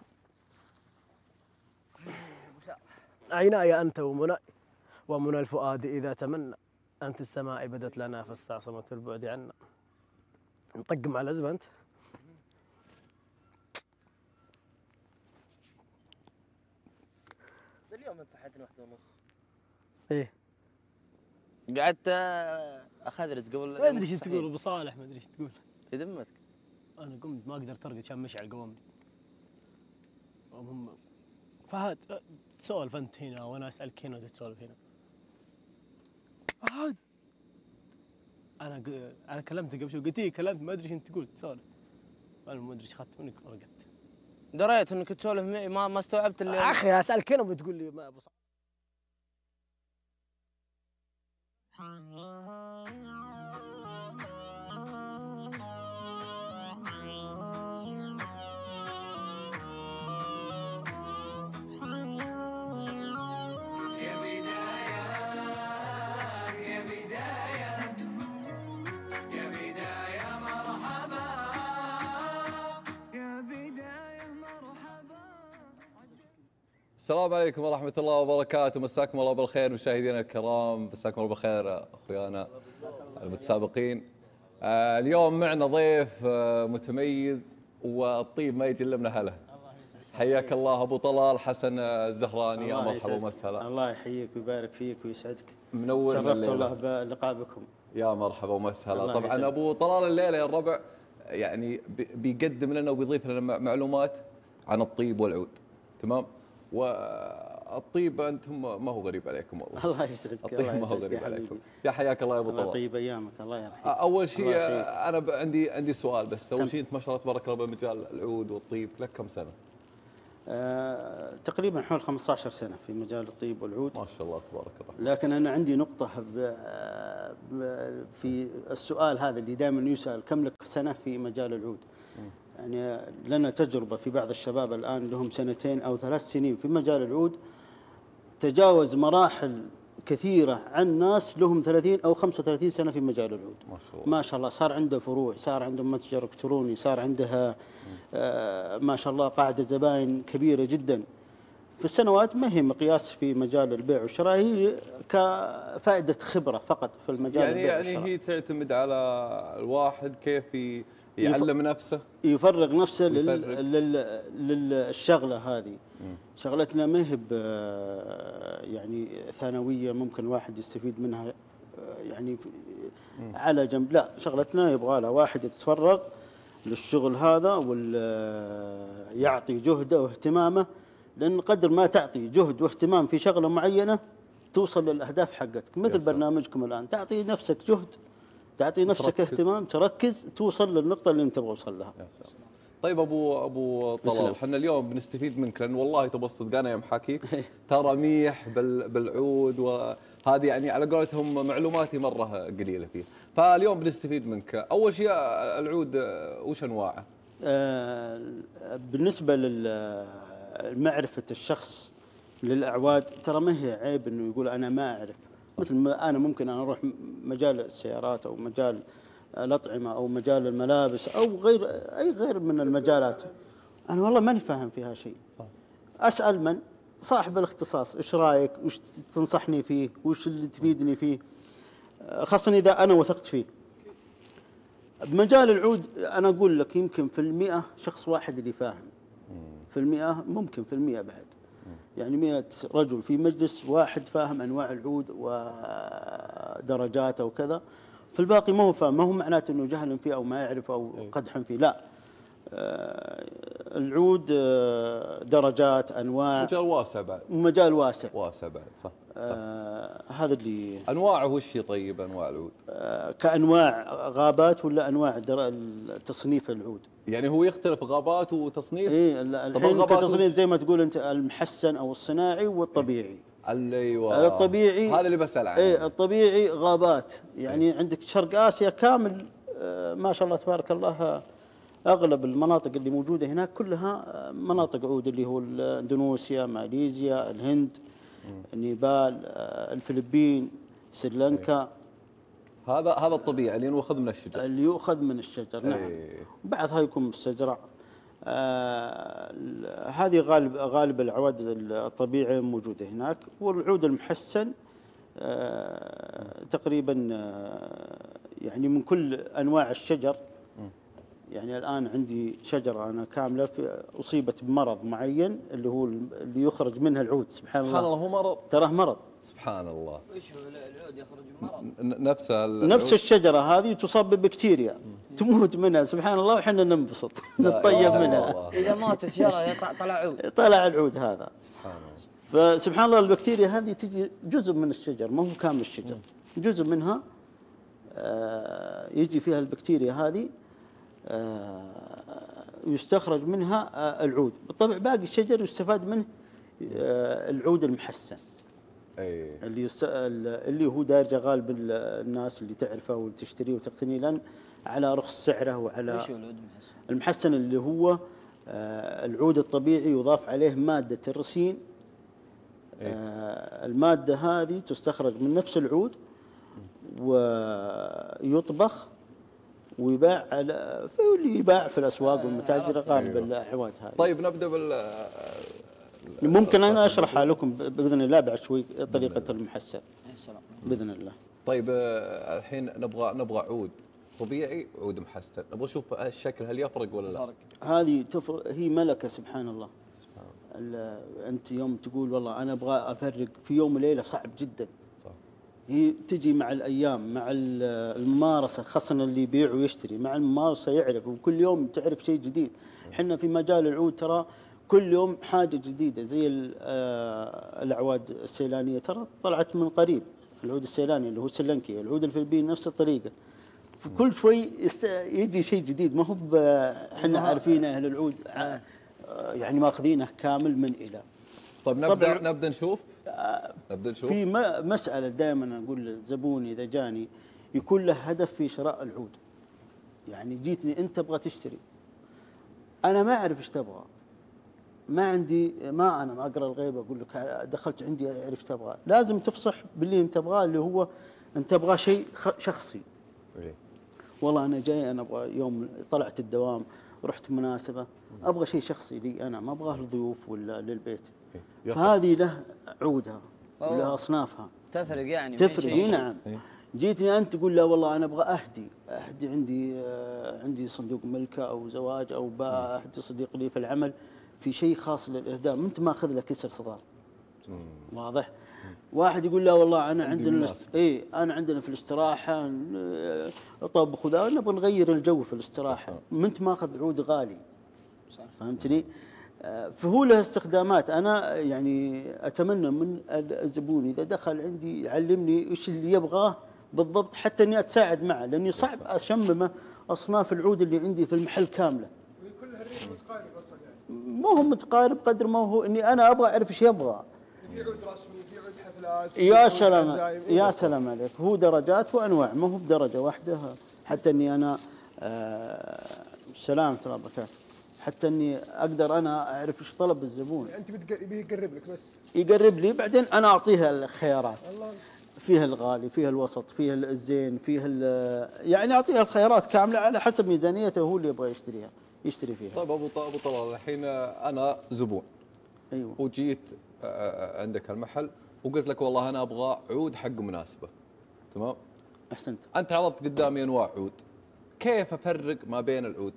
عيناي انت ومنى الفؤاد اذا تمنى. انت السماء بدت لنا فاستعصمت البعد عنا. نطقم على الازمه انت. اليوم انت صحيتني 1:30. ايه قعدت اخذرج قبل. ما ادري ايش تقول ابو صالح. ما ادري ايش تقول. يذمتك. انا قمت ما قدرت ارقد عشان مشعل قومني. هم فهد تسولف انت هنا وانا اسالك هنا وتسولف هنا. فهد انا كلمته قبل شوي. قلت لي كلمت ما ادري ايش انت تقول تسولف. انا ما ادري ايش اخذت منك ورقدت. دريت انك تسولف معي ما استوعبت اللي اخي اسالك هنا وبتقول لي ما ابو صالح. السلام عليكم ورحمة الله وبركاته. مساكم الله بالخير مشاهدينا الكرام. مساكم الله بالخير أخويانا المتسابقين. اليوم معنا ضيف متميز والطيب ما يجي إلا من أهله. حياك الله أبو طلال حسن الزهراني. يا مرحبا ومسهلا. الله يحييك ويبارك فيك ويسعدك. منورنا شرفت والله بلقاء بكم. يا مرحبا ومسهلا. الله طبعا يسعدك. ابو طلال الليله يا الربع يعني بيقدم لنا وبيضيف لنا معلومات عن الطيب والعود، تمام؟ والطيب انتم ما هو غريب عليكم والله. الله يسعدك. الطيب الله ما هو يسعدك غريب يا عليكم. حبيبي. يا حياك الله يا ابو الله طلال. يطيب ايامك. الله يرحمك. اول شيء الله يحييك. انا عندي سؤال بس. اول سم. شيء انت ما شاء الله تبارك الله بمجال العود والطيب، لك كم سنه؟ تقريبا حول 15 سنة في مجال الطيب والعود. ما شاء الله تبارك الله. لكن أنا عندي نقطة في السؤال هذا اللي دائما يسأل، كم لك سنة في مجال العود؟ يعني لنا تجربة في بعض الشباب الآن لهم 2 أو 3 سنين في مجال العود، تجاوز مراحل كثيرة عن ناس لهم 30 أو 35 سنة في مجال العود. ما شاء الله. ما شاء الله صار عنده فروع، صار عنده متجر إلكتروني، صار عندها ما شاء الله قاعدة زباين كبيرة جدا. في السنوات ما هي مقياس في مجال البيع والشراء، هي كفائدة خبرة فقط في المجال البيع يعني والشراء. هي تعتمد على الواحد كيف يعلم نفسه، يفرغ نفسه يفرغ. للشغلة هذه. شغلتنا ما هي يعني ثانوية ممكن واحد يستفيد منها يعني على جنب، لا، شغلتنا يبغى لها واحد يتفرغ للشغل هذا ويعطي جهده واهتمامه، لأن قدر ما تعطي جهد واهتمام في شغلة معينة توصل للأهداف حقتك. مثل برنامجكم الآن، تعطي نفسك جهد، تعطي نفسك تركز. اهتمام، تركز، توصل للنقطة اللي أنت تبغى توصل لها. يا سلام. طيب ابو طلال، بسلام. احنا اليوم بنستفيد منك لان والله تبى الصدق انا يا محاكيك ترى ميح بالعود، وهذه يعني على قولتهم معلوماتي مره قليله فيه، فاليوم بنستفيد منك. اول شيء العود وش انواعه؟ بالنسبة لمعرفة الشخص للأعواد، ترى ما هي عيب إنه يقول أنا ما أعرف. مثل ما أنا ممكن أنا أروح مجال السيارات أو مجال الأطعمة أو مجال الملابس أو غير من المجالات، أنا والله ماني فاهم فيها شيء. أسأل من صاحب الاختصاص، إيش رأيك؟ وش تنصحني فيه؟ وش اللي تفيدني فيه؟ خاصة إذا أنا وثقت فيه. بمجال العود أنا أقول لك يمكن في 100 شخص واحد اللي فاهم، في 100 ممكن في 100 بعد، يعني 100 رجل في مجلس واحد فاهم أنواع العود ودرجاته وكذا، في الباقي ما هو فاهم. ما هو معناته أنه جهل فيه أو ما يعرف أو قدح فيه، لا. العود درجات، أنواع، مجال واسع بعد. مجال واسع. واسع بعد، صح. هذا اللي انواعه وش هي؟ طيب انواع العود كأنواع غابات ولا أنواع تصنيف العود؟ يعني هو يختلف غابات وتصنيف؟ إيه، الحين الغابات كتصنيف زي ما تقول أنت، المحسن أو الصناعي والطبيعي. ايوه، الطبيعي هذا اللي بسأل عنه. إيه، الطبيعي غابات، يعني عندك شرق آسيا كامل ما شاء الله تبارك الله، أغلب المناطق اللي موجودة هناك كلها مناطق عود، اللي هو اندونيسيا، ماليزيا، الهند، نيبال، الفلبين، سريلانكا. هذا الطبيعي اللي يؤخذ من الشجر. اللي يؤخذ من الشجر، نعم. إيه. بعضها يكون مستزرع. هذه غالب العواد الطبيعية موجودة هناك. والعود المحسن تقريبا يعني من كل أنواع الشجر. يعني الآن عندي شجرة أنا كاملة أصيبت بمرض معين اللي هو اللي يخرج منها العود. سبحان الله. هو مرض. تراه مرض. سبحان الله. وش هو العود يخرج بمرض؟ نفس الشجرة هذه تصاب ببكتيريا تموت منها، سبحان الله، وحنا ننبسط نطيب منها. إذا ماتت شجرة طلع عود. طلع العود هذا. سبحان الله. فسبحان الله البكتيريا هذه تجي جزء من الشجر، ما هو كامل الشجر، جزء منها يجي فيها البكتيريا هذه، يستخرج منها العود. بالطبع باقي الشجر يستفاد منه العود المحسن. أي. اللي هو دارجه غالب الناس اللي تعرفه وتشتريه وتقتنيه، لان على رخص سعره. وعلى وش هو العود المحسن؟ المحسن اللي هو العود الطبيعي يضاف عليه مادة الرسين. المادة هذه تستخرج من نفس العود ويطبخ ويباع واللي يباع في الأسواق والمتاجر غالب الأعواد هذه. طيب نبدأ ممكن أنا أشرحها لكم بإذن الله بعد شوي طريقة المحسن بإذن الله. طيب الحين نبغى عود طبيعي وعود محسن، نبغى نشوف الشكل هل يفرق ولا لا؟ هذه هي ملكة سبحان الله. أنت يوم تقول والله أنا أبغى أفرق في يوم وليلة صعب جدا. صح. هي تجي مع الايام، مع الممارسه، خاصه اللي يبيع ويشتري، مع الممارسه يعرف، وكل يوم تعرف شيء جديد. احنا في مجال العود ترى كل يوم حاجه جديده، زي الاعواد السيلانيه ترى طلعت من قريب. العود السيلاني اللي هو السلنكي، العود الفلبيني نفس الطريقه. في كل شوي يجي شيء جديد، ما هو احنا عارفين اهل العود يعني ماخذينه كامل من الى. طيب نبدا نشوف. في مساله دائما اقول للزبون اذا جاني يكون له هدف في شراء العود. يعني جيتني انت تبغى تشتري، انا ما اعرف ايش تبغى، ما عندي، ما انا ما اقرا الغيب اقول لك دخلت عندي اعرف ايش تبغى. لازم تفصح باللي انت تبغاه، اللي هو انت تبغى شيء شخصي. والله انا جاي، انا ابغى يوم طلعت الدوام رحت مناسبه، ابغى شيء شخصي لي انا، ما ابغاه للضيوف ولا للبيت. فهذه له عودها ولها اصنافها، تفرق يعني، تفرق. نعم. جيتني انت تقول لا والله انا ابغى اهدي عندي صندوق ملكه او زواج او اهدي صديق لي في العمل في شيء خاص للاهداء، ما انت ماخذ لك كسر صغار. واضح؟ واحد يقول لا والله انا عندنا انا عندنا في الاستراحه طبخ وذا، نبغى نغير الجو في الاستراحه، ما انت ماخذ عود غالي. صح. فهمتني؟ فهو له استخدامات. انا يعني اتمنى من الزبون اذا دخل عندي يعلمني ايش اللي يبغاه بالضبط، حتى اني اتساعد معه، لاني صعب اشممه اصناف العود اللي عندي في المحل كامله. كلها الريت متقارب اصلا يعني. مو هو متقارب قدر ما هو اني انا ابغى اعرف ايش يبغى. في عود رسمي، في عود حفلات، يا سلام يا سلام عليك. هو درجات وانواع، ما هو بدرجه واحده. حتى اني انا سلام الله وبركاته، حتى اني اقدر انا اعرف ايش طلب الزبون. انت بيقرب لك، بس يقرب لي، بعدين انا اعطيها الخيارات. الله. فيها الغالي، فيها الوسط، فيها الزين، فيها يعني اعطيها الخيارات كامله على حسب ميزانيته هو اللي يبغى يشتري فيها. طيب ابو طلال، الحين انا زبون. ايوه. وجيت عندك المحل وقلت لك والله انا ابغى عود حق مناسبه. تمام؟ احسنت. انت عرضت قدامي انواع عود، كيف افرق ما بين العود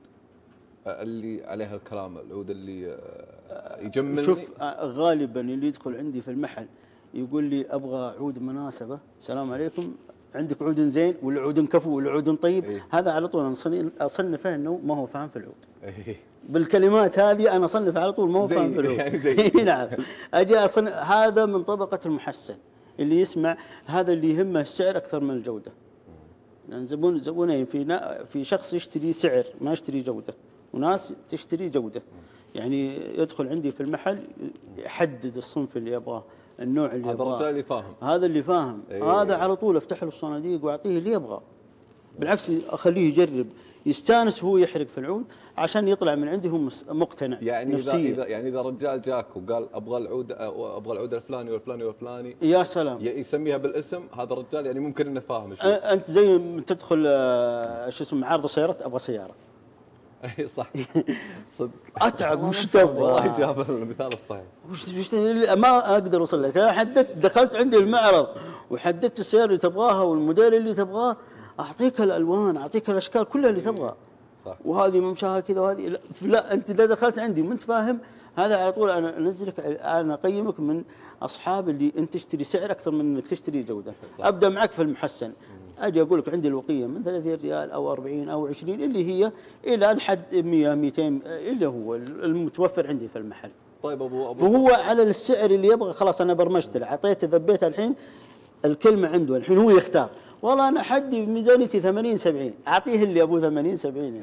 اللي عليها الكلام، العود اللي يجملني؟ شوف، غالبا اللي يدخل عندي في المحل يقول لي ابغى عود مناسبه، السلام عليكم عندك عود زين ولا عود كفو ولا عود طيب؟ هذا على طول اصنفه انه ما هو فاهم في العود. بالكلمات هذه انا اصنف على طول ما هو فاهم في العود. يعني نعم. اجي اصنف هذا من طبقه المحسن، اللي يسمع هذا اللي يهمه السعر اكثر من الجوده. لان زبونين، في شخص يشتري سعر ما يشتري جوده، وناس تشتري جوده. يعني يدخل عندي في المحل يحدد الصنف اللي يبغاه، النوع اللي يبغاه. هذا الرجال اللي فاهم، هذا اللي فاهم. هذا على طول افتح له الصناديق واعطيه اللي يبغاه. بالعكس اخليه يجرب، يستانس وهو يحرق في العود عشان يطلع من عندي هو مقتنع يعني نفسيا. اذا رجال جاك وقال ابغى العود الفلاني والفلاني والفلاني، يا سلام، يسميها بالاسم، هذا الرجال يعني ممكن انه فاهم شوي. انت زي ما تدخل شو اسمه معارض السيارات، ابغى سياره. اي صح. صدق اتعب. وش تبغى؟ والله جاب المثال الصحيح. وش ما اقدر اوصل لك. انا دخلت عندي المعرض وحددت السياره اللي تبغاها والموديل اللي تبغاه، اعطيك الالوان، اعطيك الاشكال كلها اللي تبغى. صح. وهذه ممشاها كذا وهذه لا. انت اذا دخلت عندي وانت فاهم هذا، على طول انا انزلك، انا اقيمك من اصحاب اللي انت تشتري سعر اكثر من انك تشتري جوده. صح. ابدا معك في المحسن، اجي اقول لك عندي الوقيه من 30 ريال او 40 او 20 اللي هي الى الحد 100 200 اللي هو المتوفر عندي في المحل. طيب ابو فهو على السعر اللي يبغى خلاص انا برمجت له، اعطيته ذبيته، الحين الكلمه عنده، الحين هو يختار. والله انا حدي بميزانيتي 80 70، اعطيه اللي ابو 80 70.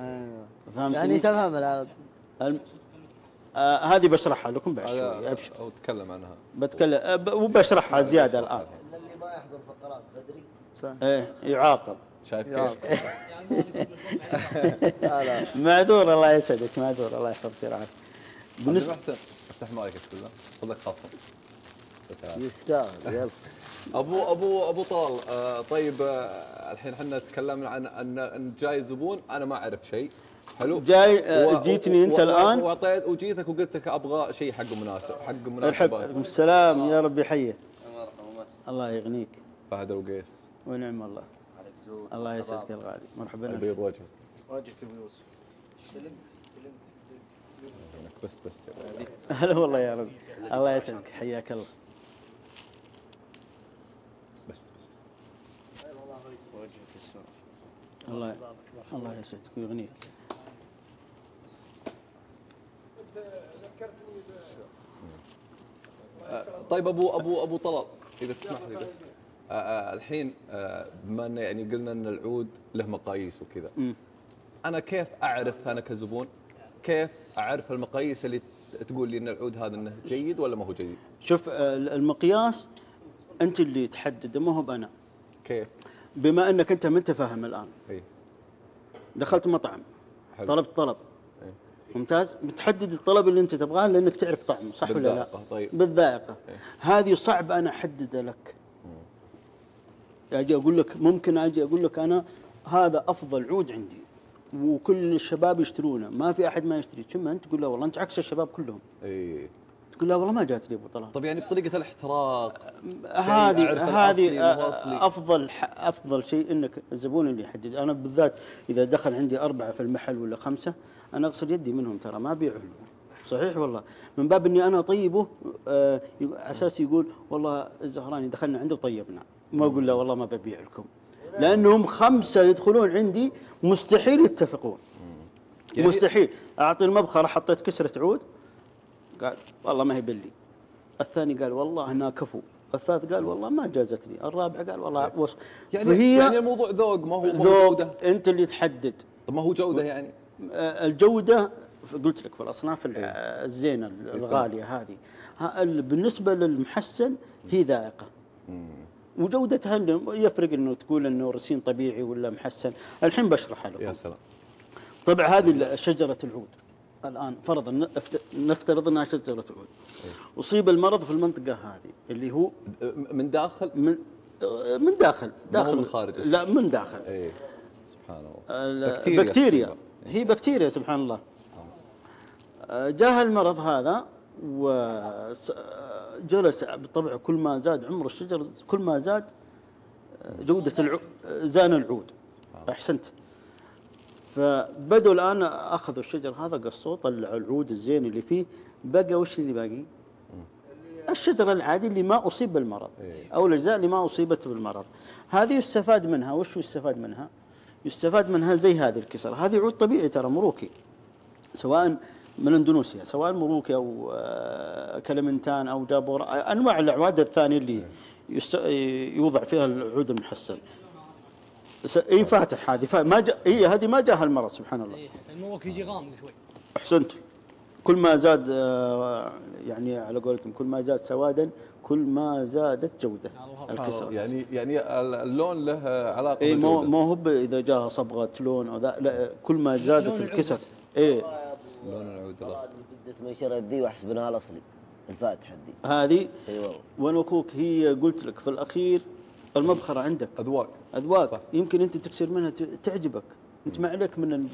فهمت يعني تفهم العرض. هذه بشرحها لكم بعد شوي، ابشر. او تكلم عنها. بتكلم وبشرحها زياده الان. اللي ما يحضر فقرات بدري صح. ايه يعاقب. شايف كيف؟ معذور، الله يسعدك، معذور، الله يحفظك ويرعاك. بالنسبه محسن افتح مايك كله، خذ لك خاصه. يستاهل. يلا ابو طلال. طيب الحين احنا تكلمنا عن ان جاي زبون انا ما اعرف شيء. حلو. جاي جيتني انت الان واعطيت وجيتك وقلت لك ابغى شيء حق مناسب. السلام، يا رب يحييه. الله يغنيك. فهد وقيس. ونعم الله. الله يسعدك يا الغالي، مرحبا. ابيض وجهك. وجهك ابو يوسف. سلمت. بس هلا والله يا رب. الله يسعدك، حياك الله. بس الله الله يسعدك ويغنيك. طيب ابو طلال، اذا تسمح لي بس. الحين بما ان يعني قلنا ان العود له مقاييس وكذا، انا كيف اعرف انا كزبون كيف اعرف المقاييس اللي تقول لي ان العود هذا انه جيد ولا ما هو جيد؟ شوف المقياس انت اللي تحدده، ما هو بانا. كيف؟ بما انك انت ما انت فاهم الان. اي. دخلت مطعم، حلو. طلبت طلب. إيه. ممتاز، بتحدد الطلب اللي انت تبغاه لانك تعرف طعمه، صح ولا لا؟ بالذائقة. طيب. بالذائقه. إيه. هذه صعب انا احددها لك. اجي اقول لك، ممكن اجي اقول لك انا هذا افضل عود عندي وكل الشباب يشترونه، ما في احد ما يشتري، ثم انت تقول لا والله انت عكس الشباب كلهم. اي. تقول لا والله ما جات لي ابو طلال. طيب يعني بطريقه الاحتراق، هذه افضل شيء انك الزبون اللي يحدد. انا بالذات اذا دخل عندي 4 في المحل ولا 5، انا اغسل يدي منهم، ترى ما ابيع له. صحيح والله، من باب اني انا اطيبه، على اساس يقول والله الزهراني دخلنا عنده طيبنا، ما اقول له والله ما ببيع لكم، لانهم 5 يدخلون عندي مستحيل يتفقون. يعني مستحيل. اعطي المبخره حطيت كسره عود، قال والله ما هي بلي. الثاني قال والله هنا كفو. الثالث قال والله ما جازت لي. الرابع قال والله وصف. يعني الموضوع ذوق، ما هو جوده. انت اللي تحدد. طب ما هو جوده يعني؟ الجوده قلت لك في الاصناف الزينه الغاليه هذه، بالنسبه للمحسن هي ذائقه. وجودتها يفرق انه تقول انه رسين طبيعي ولا محسن. الحين بشرح لكم. يا سلام. طبعا هذه شجره العود الآن، فرضا نفترض أنها شجرة عود، أصيب المرض في المنطقة هذه اللي هو من داخل من داخل من خارج. لا من داخل. اي سبحان الله. بكتيريا هي بكتيريا سبحان الله. جاء المرض هذا وجلس بالطبع، كل ما زاد عمر الشجر كل ما زاد جودة زان العود. أحسنت. فبدوا الآن أخذوا الشجر هذا قصوه، طلعوا العود الزين اللي فيه، بقى وش اللي باقي؟ الشجر العادي اللي ما أصيب بالمرض، أو الأجزاء اللي ما أصيبت بالمرض. هذه يستفاد منها. وش يستفاد منها؟ يستفاد منها زي هذه الكسر، هذه عود طبيعي ترى مروكي، سواء من اندونيسيا، سواء مروكي أو كلمنتان أو جابورا، أنواع الأعواد الثانية اللي يوضع فيها العود المحسن. اي فاتح هذه ما هذه ما جاها المرض سبحان الله. الموك يجي غامق شوي. احسنت. كل ما زاد يعني على قولتهم كل ما زاد سوادا كل ما زادت جوده الكسر. يعني اللون له علاقه بالجوده. ما هو اذا جاء صبغه لون او ذا، لا كل ما زادت الكسر. اي لون العود الاصلي. بدت منشره ذي واحسبناها الاصلي الفاتحه ذي هذه. اي والله. وانا اخوك هي قلت لك في الاخير المبخره عندك اذواق صح. يمكن انت تكسر منها تعجبك، انت ما عليك من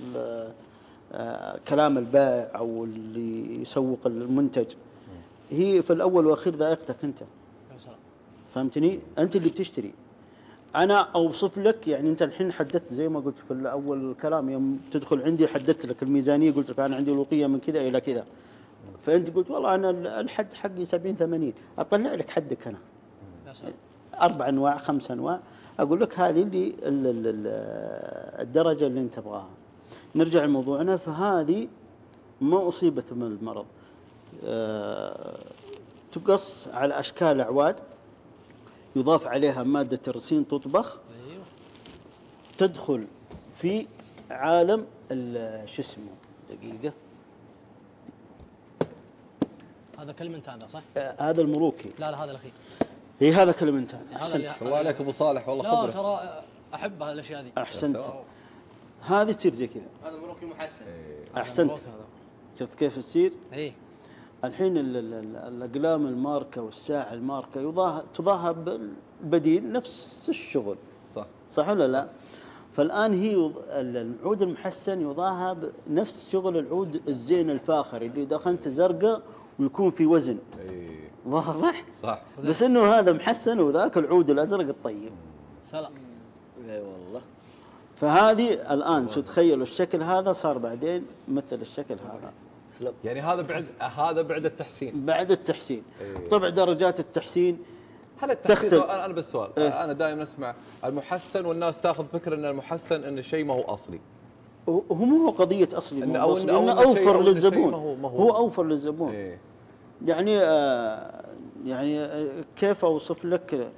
كلام البائع او اللي يسوق المنتج. هي في الاول واخير ذائقتك انت. فهمتني؟ انت اللي بتشتري. انا اوصف لك، يعني انت الحين حددت زي ما قلت في الاول الكلام، يوم تدخل عندي حددت لك الميزانيه، قلت لك انا عندي الوقيه من كذا الى كذا، فانت قلت والله انا الحد حقي 70-80، اطلع لك حدك انا 4 أنواع 5 أنواع، أقول لك هذه اللي الدرجة اللي أنت تبغاها. نرجع لموضوعنا. فهذه ما أصيبت من المرض، تقص على أشكال أعواد، يضاف عليها مادة الرسين، تطبخ، تدخل في عالم شو اسمه دقيقة، هذا كلمنتان صح؟ هذا المروكي. لا هذا الأخير. هذا كلمنتان. أحسنت. الله عليك أبو صالح، والله خبرة. لا ترى أحب هالأشياء ذي. أحسنت. هذه تصير زي كذا. هذا مروكي محسن. أحسنت. شفت كيف تصير؟ إيه. الحين الأقلام الماركة والساعة الماركة تضاهى بالبديل نفس الشغل. صح ولا لا؟ فالآن هي العود المحسن يضاهى بنفس شغل العود الزين الفاخر اللي دخلت زرقاء ويكون في وزن. واضح؟ صح. بس انه هذا محسن وذاك العود الازرق الطيب. سلام. اي والله. فهذه الان شو تخيلوا الشكل هذا صار بعدين مثل الشكل هذا. يعني هذا بعد التحسين. بعد التحسين. طبعا درجات التحسين هل التحديد تختلف. انا بس سؤال، انا دائما اسمع المحسن والناس تاخذ فكره ان المحسن ان الشيء ما هو اصلي. هو مو قضيه اصلي، إنه إنه أو إنه اوفر شيء للزبون. ما هو اوفر للزبون. إيه. يعني يعني كيف اوصف لك؟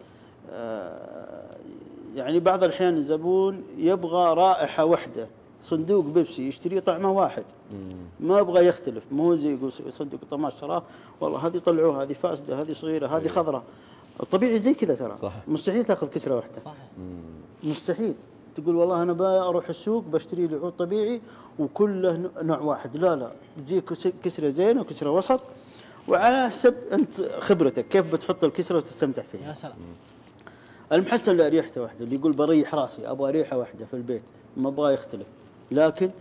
يعني بعض الاحيان الزبون يبغى رائحه واحده، صندوق بيبسي يشتري طعمه واحد، ما يبغى يختلف. مو زي يقول صندوق طماط شراه والله هذه طلعوها، هذه فاسده، هذه صغيره، هذه خضراء. طبيعي زي كذا ترى. صح. مستحيل تاخذ كسره واحده. صح. مستحيل تقول والله انا بروح السوق بشتري لي عود طبيعي وكله نوع واحد. لا، تجيك كسره زينه وكسره وسط، وعلى حسب انت خبرتك كيف بتحط الكسره وتستمتع فيها. يا سلام. المحسن له ريحته واحده، اللي يقول بريح راسي ابغى ريحه واحده في البيت، ما ابغى يختلف. لكن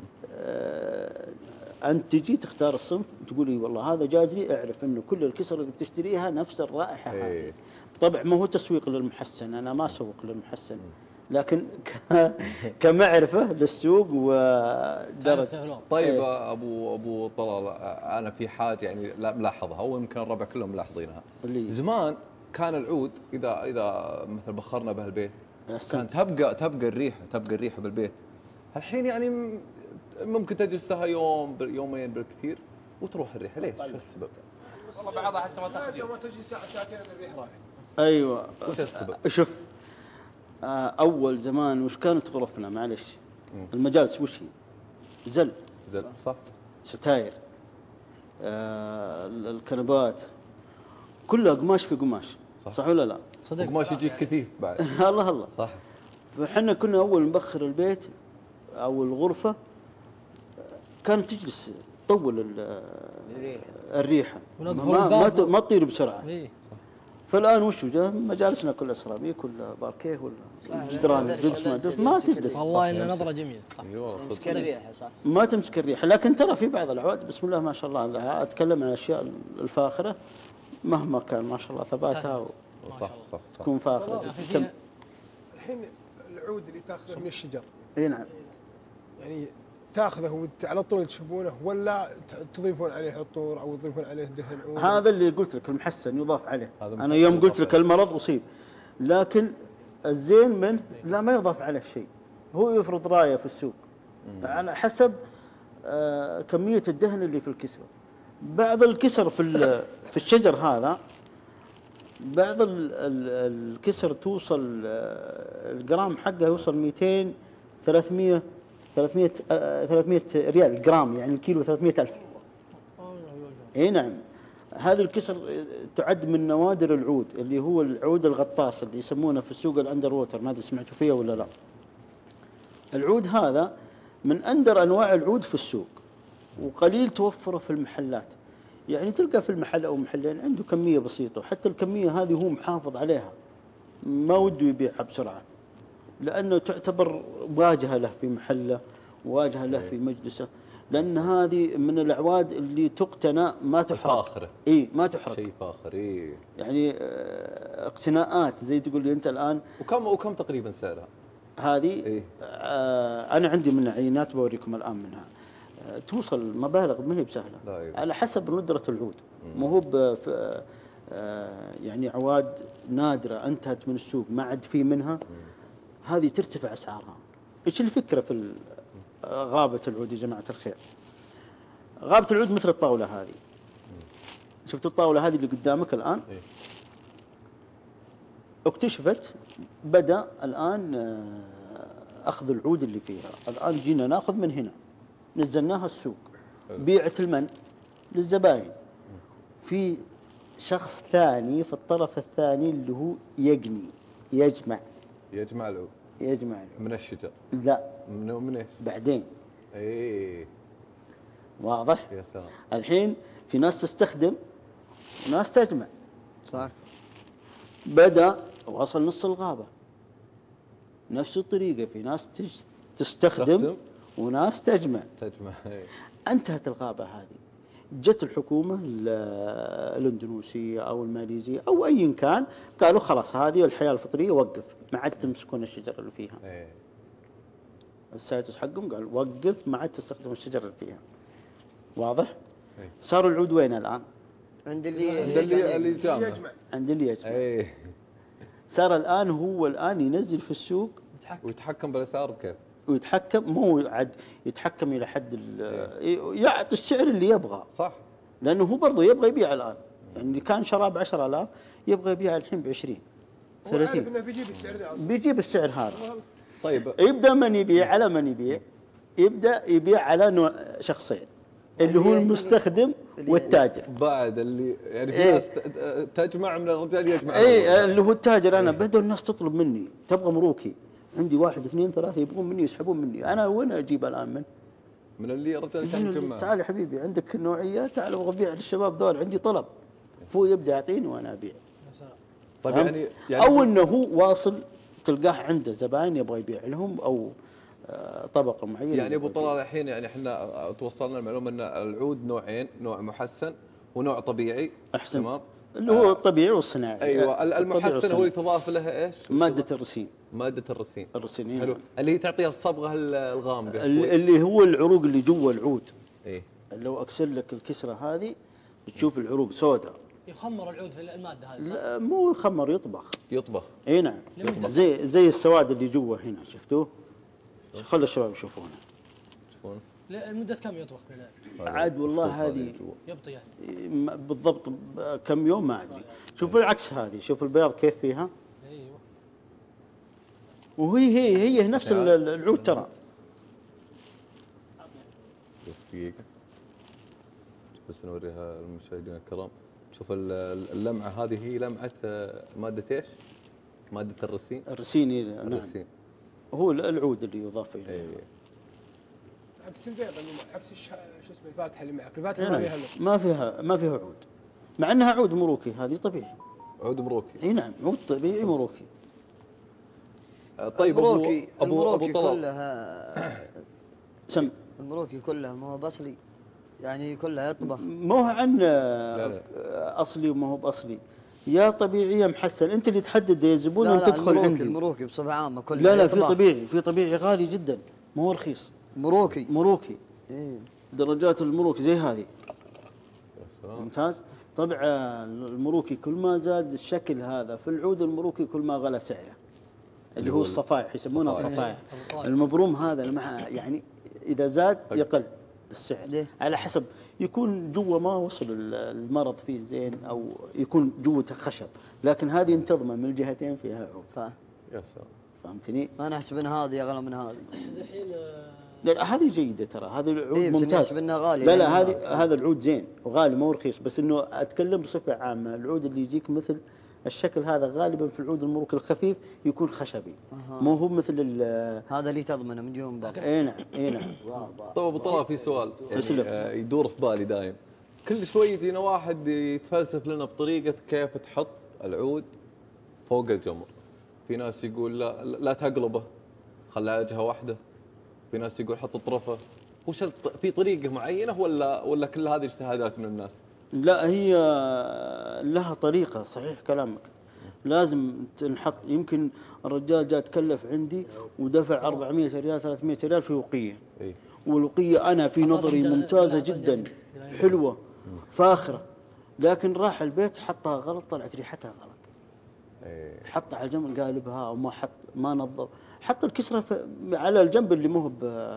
انت تجي تختار الصنف تقول لي والله هذا جاز لي، اعرف انه كل الكسر اللي بتشتريها نفس الرائحه هذه. طبعا ما هو تسويق للمحسن، انا ما اسوق للمحسن، لكن كمعرفه للسوق ودرجه. طيب ابو طلال، انا في حاجه يعني لا ملاحظها، او يمكن الربع كلهم ملاحظينها. زمان كان العود اذا مثل بخرنا به البيت كانت تبقى الريحه بالبيت. الحين يعني ممكن تجلس لها يومين بالكثير وتروح الريحه. ليش؟ شو السبب؟ والله بعضها حتى ما تاخذ يوم. ما تجي ساعه ساعتين الريح رايح. ايوه. وش السبب؟ شوف، اول زمان وش كانت غرفنا؟ معلش المجالس وش هي؟ زل صح. ستاير، الكنبات كلها قماش في قماش. صح ولا لا؟ صدق. قماش يجيك كثيف بعد. الله. صح. فاحنا كنا اول نبخر البيت او الغرفه كانت تجلس تطول الريحه، ما تطير بسرعه. إيه. فالان وش جاء؟ مجالسنا كلها سيراميك ولا باركيه ولا جدران دبس ما تجلس. والله انه نظره جميله. صح. تمسك الريحه. صح. ما تمسك الريحه. لكن ترى في بعض العواد بسم الله ما شاء الله، اتكلم عن الاشياء الفاخره مهما كان ما شاء الله ثباتها صح. تكون فاخره. الحين العود اللي تاخذه من الشجر، اي نعم، يعني تاخذه على طول تشبونه ولا تضيفون عليه عطور او تضيفون عليه دهن عود؟ هذا اللي قلت لك المحسن يضاف عليه. انا يوم قلت لك المرض اصيب، لكن الزين منه لا ما يضاف عليه شيء، هو يفرض رايه في السوق على حسب كميه الدهن اللي في الكسره. بعض الكسر في الشجر هذا، بعض الكسر توصل الجرام حقه يوصل 200 300 ريال الجرام، يعني الكيلو 300,000. اي نعم. هذه الكسر تعد من نوادر العود، اللي هو العود الغطاس اللي يسمونه في السوق الاندر ووتر، ما ادري سمعتوا فيه ولا لا. العود هذا من اندر انواع العود في السوق، وقليل توفره في المحلات. يعني تلقى في المحل او محلين عنده كميه بسيطه، وحتى الكميه هذه هو محافظ عليها، ما وده يبيعها بسرعه، لانه تعتبر واجهه له في محله، واجهه له في مجلسه، لان هذه من الاعواد اللي تقتنى ما تحرق. فاخره. اي ما تحرق. شيء فاخر. اي يعني اقتناءات زي تقول لي انت الان. وكم تقريبا سعرها؟ هذه إيه؟ انا عندي منها عينات بوريكم الان منها. توصل مبالغ ما هي بسهله، على حسب ندره العود. مو هو يعني عواد نادره انتهت من السوق ما عاد في منها، هذه ترتفع اسعارها. ايش الفكره في غابه العود يا جماعه الخير؟ غابه العود مثل الطاوله هذه. شفتوا الطاوله هذه اللي قدامك الان؟ اكتشفت بدا الان اخذ العود اللي فيها. الان جينا ناخذ من هنا، نزلناها السوق، بيعت المن للزباين. في شخص ثاني في الطرف الثاني اللي هو يجمع العود. يجمع العود من الشجر؟ لا، من ايش؟ بعدين. ايه واضح؟ يا سلام. الحين في ناس تستخدم وناس تجمع. صح. بدا وصل نص الغابه نفس الطريقه، في ناس تستخدم وناس تجمع. انتهت الغابه هذه، جت الحكومه الاندونيسيه او الماليزيه او ايا كان، قالوا خلاص هذه الحياه الفطريه وقف، ما عاد تمسكون الشجر اللي فيها. السايتس حقهم قال وقف، ما عاد تستخدم الشجر اللي فيها. واضح؟ صار العود وين الان؟ عند اللي جامع. عند اللي يجمع. اي صار الان هو الان ينزل في السوق ويتحكم بالاسعار بكيف؟ ويتحكم، مو عاد يتحكم الى حد يعطي السعر اللي يبغى، صح. لانه هو برضه يبغى يبيع الان، يعني اللي كان شراه ب 10000 يبغى يبيع الحين ب 20 30. عارف انه بيجيب السعر ذا اصلا. بيجيب السعر هذا. طيب يبدا من يبيع على من يبيع، يبدا يبيع على نوع شخصين اللي هو المستخدم والتاجر. بعد اللي يعني في ناس تجمع من الرجال يجمع. اي اللي هو التاجر. انا بدأوا الناس تطلب مني تبغى مروكي، عندي 1 2 3 يبغون مني يسحبون مني، انا وين اجيب الان من اللي الرجال كان يجمع. تعال يا حبيبي عندك نوعيه، تعال ابغى ابيع للشباب ذول، عندي طلب. فهو يبدا يعطيني وانا ابيع. طيب يعني او انه هو واصل تلقاه عنده زباين يبغى يبيع لهم، او طبقه معينه. يعني ابو طلال الحين يعني احنا توصلنا المعلومه ان العود نوعين، نوع محسن ونوع طبيعي. احسنت. تمام. اللي هو الطبيعي والصناعي. ايوه المحسن هو اللي تضاف له ايش؟ ماده الرسين. ماده الرسين. الرسين حلو. اللي هي تعطيها الصبغه الغامقه اللي هو العروق اللي جوا العود. ايه. لو اكسر لك الكسره هذه بتشوف العروق سوداء. يخمر العود في الماده هذه صح؟ لا مو يخمر، يطبخ. اي نعم. زي السواد اللي جوا هنا شفتوه؟ خلوا الشباب يشوفونه. لمده كم يطبخ عاد والله هذه يبطي يعني بالضبط كم يوم ما ادري. شوف العكس هذه، شوف البياض كيف فيها. ايوه. وهي نفس العود ترى. بس دقيقه بس نوريها للمشاهدين الكرام. شوف اللمعه هذه هي لمعه ماده ايش؟ ماده الرسين. الرسين. نعم. الرسين هو العود اللي يضاف اليه. ايه. عكس البيض عكس شو اسمه الفاتحه اللي معك، الفاتحه ما فيها ما فيها عود، مع انها عود مروكي، هذه طبيعي. عود مروكي. اي نعم عود طبيعي مروكي. طيب ابو طلال كلها سم المروكي كلها ما هو باصلي، يعني كلها يطبخ، ما هو عن اصلي وما هو باصلي، يا طبيعي يا محسن، انت اللي تحدد يا زبون وانت تدخل عندي. المروكي بصفه عامه كلها لا في طبيعي غالي جدا، ما هو رخيص. مروكي إيه؟ درجات المروكي زي هذه. ممتاز. طبعا المروكي كل ما زاد الشكل هذا في العود المروكي كل ما غلى سعره، اللي هو الصفائح يسمونها الصفائح. المبروم هذا يعني اذا زاد يقل السعر. ليه؟ على حسب، يكون جوا ما وصل المرض فيه زين، او يكون جوته خشب، لكن هذه انت تضمن من الجهتين فيها عود. صح. يا سلام. فهمتني؟ ما نحسب ان هذه اغلى من هذه. لا هذه جيده ترى، هذا العود إيه ممتاز. نحسب انها غاليه. لا هذا العود زين وغالي، ما هو رخيص، بس انه اتكلم بصفه عامه. العود اللي يجيك مثل الشكل هذا غالبا في العود المروكي الخفيف يكون خشبي. مو هو مثل هذا اللي تضمنه من جون بقى. اي نعم. طيب ابو طلال في سؤال يعني يدور في بالي دايم، كل شوي يجينا واحد يتفلسف لنا بطريقه كيف تحط العود فوق الجمر. في ناس يقول لا تقلبه، خلي على جهه واحده. في ناس يقول حط طرفه. وش في طريقه معينه ولا كل هذه اجتهادات من الناس؟ لا هي لها طريقه، صحيح كلامك. لازم تنحط. يمكن الرجال جاء تكلف عندي ودفع 400 ريال 300 ريال في وقيه. والوقيه انا في نظري ممتازه جدا، حلوه فاخره، لكن راح البيت حطها غلط، طلعت ريحتها غلط. حطها على الجنب قالبها، او ما نظف، حط الكسره على الجنب اللي مو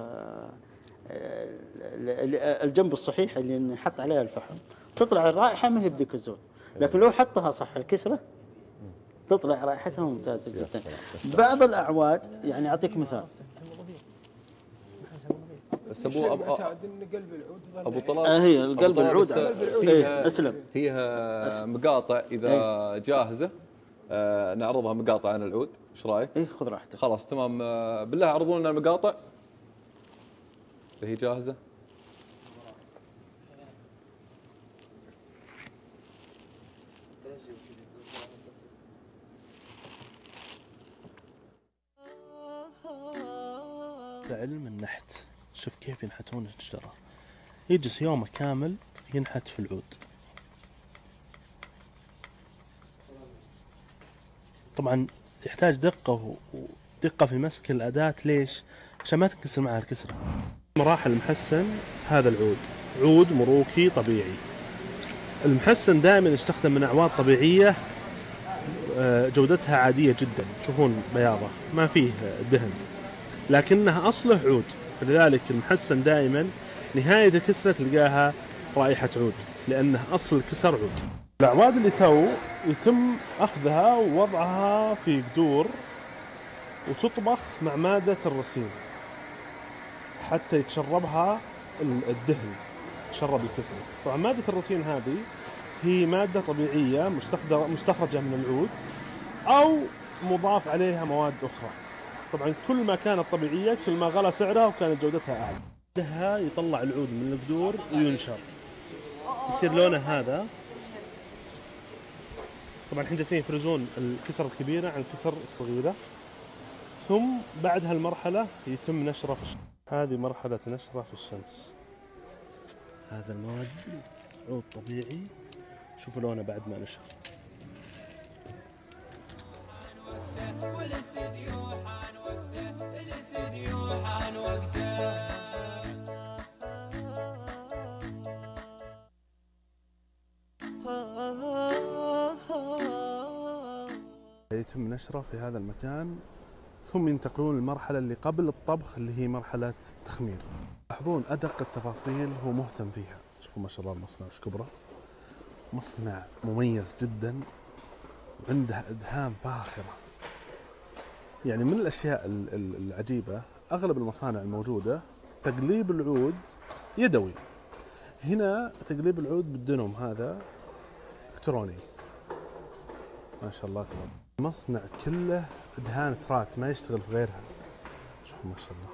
الجنب الصحيح اللي نحط عليها الفحم، تطلع الرائحه ما هي بذيك الزود. لكن لو حطها صح الكسره تطلع رائحتها ممتازه جدا. بعض الاعواد يعني اعطيك مثال. بس ابو طلال هي القلب العود فيها مقاطع اذا جاهزه نعرضها مقاطع عن العود، ايش رايك؟ اي خذ راحتك. خلاص تمام. بالله عرضوا لنا المقاطع اللي هي جاهزه. علم النحت، شوف كيف ينحتون الشجرة، يجلس يومه كامل ينحت في العود. طبعا يحتاج دقة ودقة في مسك الأداة. ليش؟ عشان ما تنكسر معها الكسرة. مراحل محسن هذا العود، عود مروكي طبيعي. المحسن دائما يستخدم من أعواد طبيعية جودتها عادية جدا، تشوفون بياضة ما فيه دهن، لكنها أصله عود، فلذلك المحسن دائما نهاية الكسرة تلقاها رائحة عود، لأنه أصل الكسر عود. الأعواد اللي يتم أخذها ووضعها في قدور وتطبخ مع مادة الرصين حتى يتشربها الدهن، تشرب الكسرة. طبعا مادة الرصين هذه هي مادة طبيعية مستخرجة من العود أو مضاف عليها مواد أخرى. طبعا كل ما كانت طبيعية كل ما غلى سعرها وكانت جودتها أعلى. بعدها يطلع العود من القدور وينشر، يصير لونه هذا. طبعا الحين جالسين يفرزون الكسر الكبيرة عن الكسر الصغيرة، ثم بعد هالمرحلة يتم نشره في الشمس. هذه مرحلة نشره في الشمس. هذا المواد عود طبيعي، شوفوا لونه بعد ما نشر. والاستديو حان وقته، الاستديو حان وقته. يتم نشره في هذا المكان، ثم ينتقلون للمرحلة اللي قبل الطبخ اللي هي مرحلة التخمير. لاحظون أدق التفاصيل هو مهتم فيها. شوفوا ما شاء الله المصنع وش كبره، مصنع مميز جدا وعنده إدهام فاخرة. يعني من الأشياء العجيبة أغلب المصانع الموجودة تقليب العود يدوي، هنا تقليب العود بالدنم هذا إلكتروني. ما شاء الله تبارك. المصنع كله دهان ترات، ما يشتغل في غيرها. شوفوا ما شاء الله.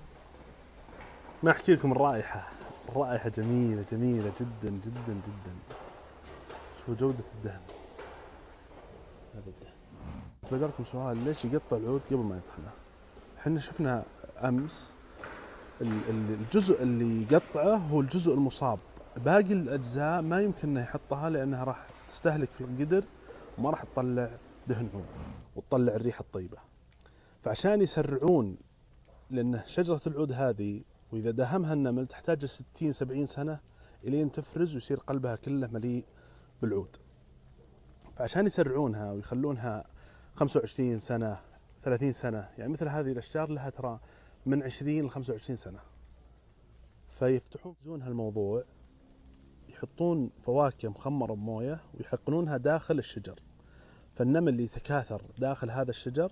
ما أحكي لكم الرائحة جميلة جميلة جدا جدا جدا. شوفوا جودة الدهن. هذا الدهن. بقولكم سؤال، ليش يقطع العود قبل ما يطحنه؟ احنا شفنا أمس الجزء اللي يقطعه هو الجزء المصاب، باقي الأجزاء ما يمكن أنه يحطها لأنها راح تستهلك في القدر وما راح تطلع دهن عود وتطلع الريحة الطيبة. فعشان يسرعون، لأن شجرة العود هذه وإذا دهمها النمل تحتاج 60-70 سنة إلين تفرز ويصير قلبها كله مليء بالعود. فعشان يسرعونها ويخلونها 25 سنة 30 سنة، يعني مثل هذه الأشجار لها ترى من 20 ل25 سنة، فيفتحون هالموضوع، يحطون فواكه مخمرة بموية ويحقنونها داخل الشجر، فالنمل اللي يتكاثر داخل هذا الشجر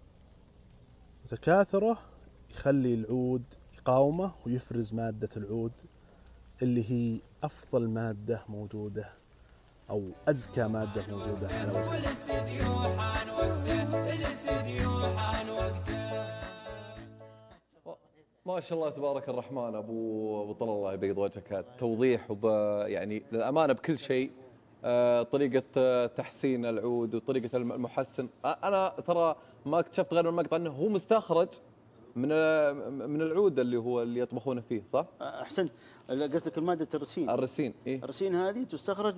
وتكاثره يخلي العود يقاومه ويفرز مادة العود اللي هي أفضل مادة موجودة أو أزكى مادة موجودة على وجه ما شاء الله تبارك الرحمن. أبو طلال الله يبيض وجهك، توضيح يعني للأمانة بكل شيء. طريقة تحسين العود وطريقة المحسن. أنا ترى ما اكتشفت غير من المقطع أنه هو مستخرج من العود اللي يطبخونه فيه، صح؟ أحسنت. قصدك المادة الرسين. الرسين، إيه؟ الرسين هذه تستخرج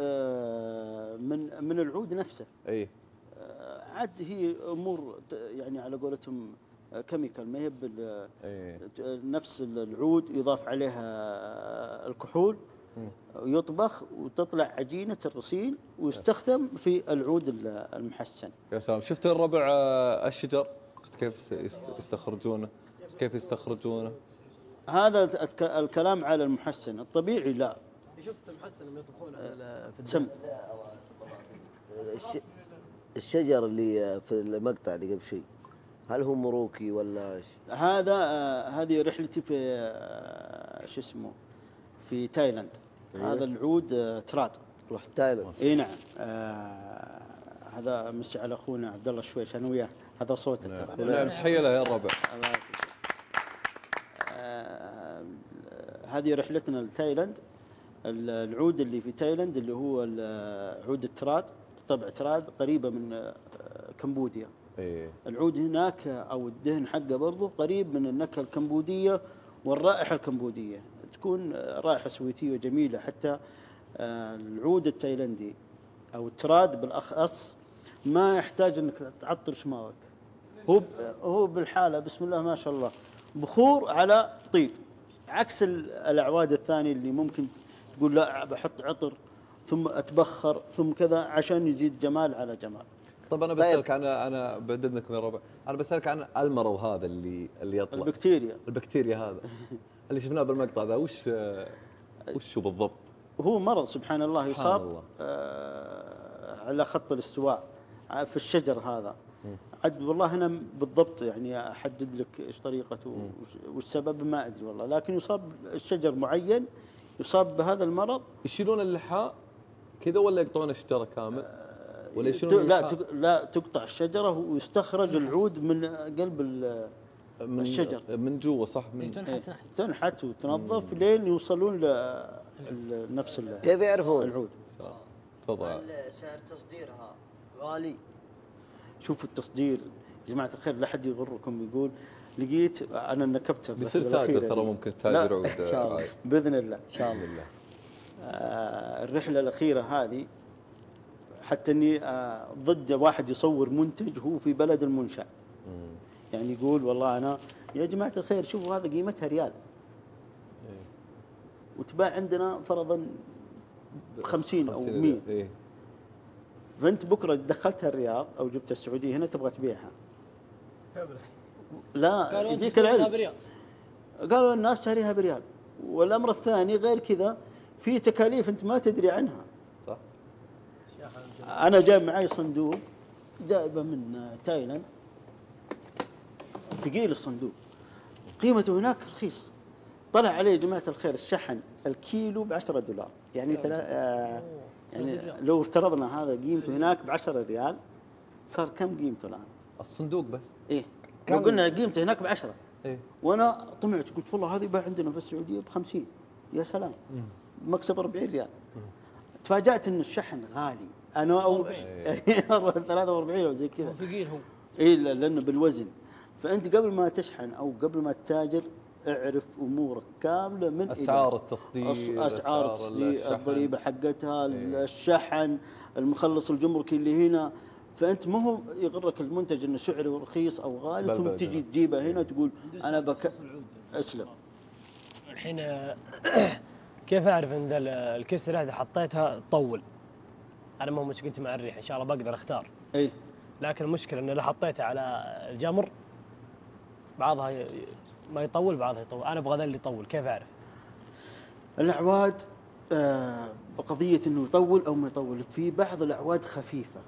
من العود نفسه. إيه. عاد هي أمور يعني على قولتهم كيميكال، ما هي نفس العود يضاف عليها الكحول ويطبخ وتطلع عجينة الرسين ويستخدم في العود المحسن. يا سلام. شفت الربع الشجر كيف يستخرجونه؟ كيف يستخرجونه؟ هذا الكلام على المحسن الطبيعي. لا شفت المحسن لما يطبخونه في الدم. الشجر اللي في المقطع اللي قبل شيء، هل هو مروكي ولا ايش؟ هذه رحلتي في شو اسمه في تايلاند. هذا العود تراد. رحت تايلاند؟ اي نعم. هذا مسي على اخونا عبد الله شويش، انا وياه، هذا صوته. نعم تحيه له يا الربع. هذه رحلتنا لتايلاند. العود اللي في تايلاند اللي هو عود التراد، طبع تراد، قريبه من كمبوديا. إيه. العود هناك او الدهن حقه برضه قريب من النكهه الكمبوديه والرائحه الكمبوديه، تكون رائحه سويتيه جميله. حتى العود التايلندي او التراد بالاخص ما يحتاج انك تعطر شماغك، هو بالحاله بسم الله ما شاء الله بخور على طيب، عكس الاعواد الثانيه اللي ممكن تقول لا بحط عطر ثم اتبخر ثم كذا عشان يزيد جمال على جمال. طب انا بسالك انا بعد اذنكم يا ربع، انا بسالك عن المرض هذا اللي يطلع، البكتيريا هذا اللي شفناه بالمقطع ذا، وش هو بالضبط؟ هو مرض سبحان الله يصاب الله. على خط الاستواء في الشجر هذا. عد والله انا بالضبط يعني احدد لك ايش طريقته والسبب ما ادري والله، لكن يصاب الشجر معين يصاب بهذا المرض. يشيلون اللحاء كذا ولا يقطعون الشجره كامل؟ ولا يشيلون لا تقطع الشجره ويستخرج العود من قلب الشجر من جوا صح؟ تنحت وتنظف لين يوصلون لنفس كيف يعرفون العود؟ تفضل. هل سعر تصديرها غالي؟ شوف التصدير يا جماعه الخير لا حد يغركم يقول لقيت انا نكبت بيصير تاجر ترى، ممكن تاجر عود ان شاء الله باذن الله ان شاء الله. الرحله الاخيره هذه حتى اني ضد واحد يصور منتج هو في بلد المنشأ، يعني يقول والله انا يا جماعه الخير شوفوا هذا قيمتها ريال وتباع عندنا فرضا ب 50 او 100، فانت بكره دخلتها الرياض او جبتها السعوديه هنا تبغى تبيعها، لا يجيك العلم قالوا الناس شاريها بريال. والامر الثاني غير كذا في تكاليف انت ما تدري عنها. صح. انا جايب معي صندوق جايبه من تايلاند، ثقيل الصندوق، قيمته هناك رخيص، طلع عليه يا جماعه الخير الشحن الكيلو ب $10، يعني يعني لو افترضنا هذا قيمته هناك ب10 ريال صار كم قيمته الان؟ الصندوق بس؟ ايه لو قلنا قيمته هناك ب10 إيه؟ وانا طمعت قلت والله هذه باع عندنا في السعوديه ب50، يا سلام مكسب 40 ريال. تفاجأت انه الشحن غالي، انا او 43 او زي كذا ثقيل هو. اي لانه بالوزن. فانت قبل ما تشحن او قبل ما تتاجر اعرف امورك كامله من اسعار التصدير، اسعار التصدير، الضريبه حقتها، الشحن، المخلص الجمركي اللي هنا. فانت ما هو يغرك المنتج انه سعره رخيص او غالي ثم تجي تجيبه هنا تقول انا اسلم. الحين كيف اعرف ان الكسره اذا حطيتها تطول؟ انا مو مشكلتي مع الريح، ان شاء الله بقدر اختار. اي لكن المشكله انه لو حطيتها على الجمر بعضها ما يطول بعضها يطول، انا ابغى ذا اللي يطول، كيف اعرف؟ الاعواد قضيه انه يطول او ما يطول، في بعض الاعواد خفيفه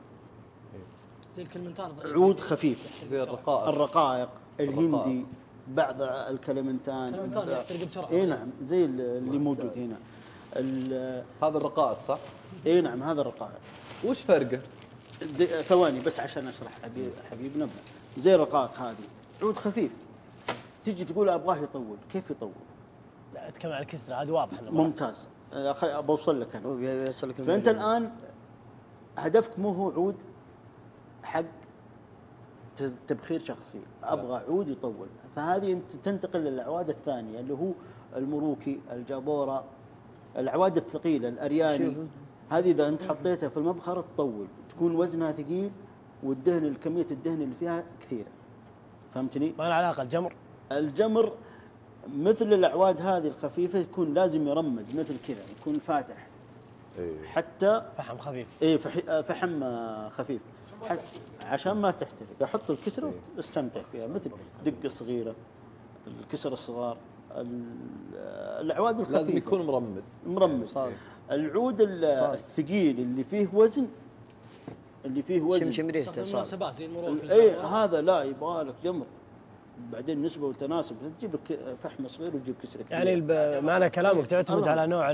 زي الكلمنتان، عود خفيفه زي الرقائق الهندي، بعض الكلمنتان يحترق بسرعه. اي نعم زي اللي موجود هنا. هذا الرقائق صح؟ اي نعم هذا الرقائق. وش فرقه؟ ثواني بس عشان اشرح حبيبنا. زي الرقائق هذه عود خفيف، تجي تقول ابغاه يطول، كيف يطول؟ لا اتكلم عن الكسره هذه واضحه. ممتاز بوصل لك انا. فانت الان هدفك مو هو عود حق تبخير شخصي، ابغى عود يطول. فهذه انت تنتقل للاعواد الثانيه اللي هو المروكي، الجابوره، الاعواد الثقيله، الارياني. هذه اذا انت حطيتها في المبخره تطول، تكون وزنها ثقيل والدهن كميه الدهن اللي فيها كثيره. فهمتني؟ ما له علاقه الجمر مثل الاعواد هذه الخفيفه يكون لازم يرمد مثل كذا، يكون فاتح. حتى فحم خفيف. اي فحم خفيف عشان ما تحترق. احط الكسره واستمتع فيها مثل دقه صغيره، الكسر الصغار، الاعواد الخفيفه لازم يكون مرمد. العود الثقيل اللي فيه وزن، شمشم ريحته صار مناسبات زي المروكي. اي هذا لا يبغى لك جمر، بعدين نسبه وتناسب، تجيب لك فحم صغير وتجيب كسره كبيره. يعني معنى كلامك تعتمد على نوع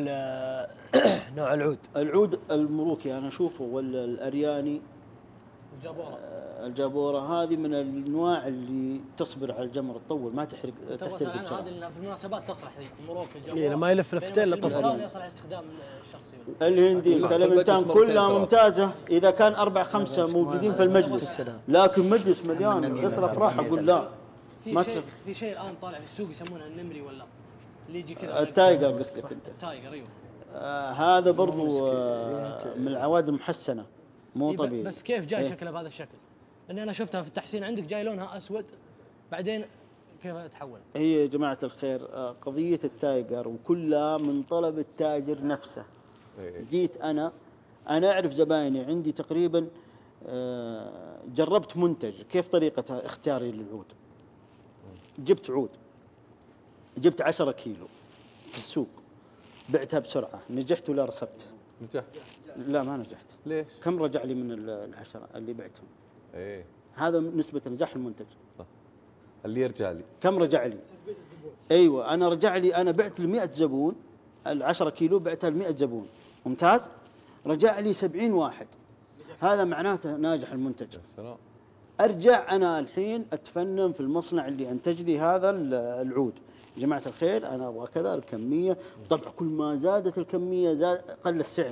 نوع العود المروكي انا اشوفه، ولا الارياني، الجابوره هذه من الانواع اللي تصبر على الجمر تطول، ما تحرق بسرعه. هذه في المناسبات تصلح المروكي الجابوره. يعني ما يلف لفتين لطفل يصلح استخدام الشخصي. الهندي الكلمنتان كلها ممتازه اذا كان 4-5 موجودين في المجلس، لكن مجلس مليان يصير افراح اقول لا. في شيء الان طالع في السوق يسمونه النمري ولا اللي يجي كذا التايجر قصدك انت؟ التايجر ايوه. هذا برضو من العواد المحسنه مو طبيعي. بس كيف جاي شكله بهذا الشكل؟ لاني انا شفتها في التحسين عندك جاي لونها اسود، بعدين كيف تحول؟ هي يا جماعه الخير قضيه التايجر وكلها من طلب التاجر نفسه. جيت انا اعرف زبايني، عندي تقريبا جربت منتج. كيف طريقه اختياري للعود؟ جبت عود، جبت 10 كيلو في السوق، بعتها بسرعه، نجحت ولا رسبت؟ نجحت. لا ما نجحت. ليش؟ كم رجع لي من العشرة اللي بعتهم؟ ايه هذا نسبة نجاح المنتج. صح. اللي يرجع لي كم رجع لي؟ ايوه انا رجع لي، انا بعت ل 100 زبون، ال10 كيلو بعتها ل 100 زبون، ممتاز؟ رجع لي 70 واحد، هذا معناته ناجح المنتج. يا سلام. ارجع انا الحين اتفنن في المصنع اللي انتج لي هذا العود، يا جماعه الخير انا ابغى كذا الكميه، طبعا كل ما زادت الكميه قل السعر.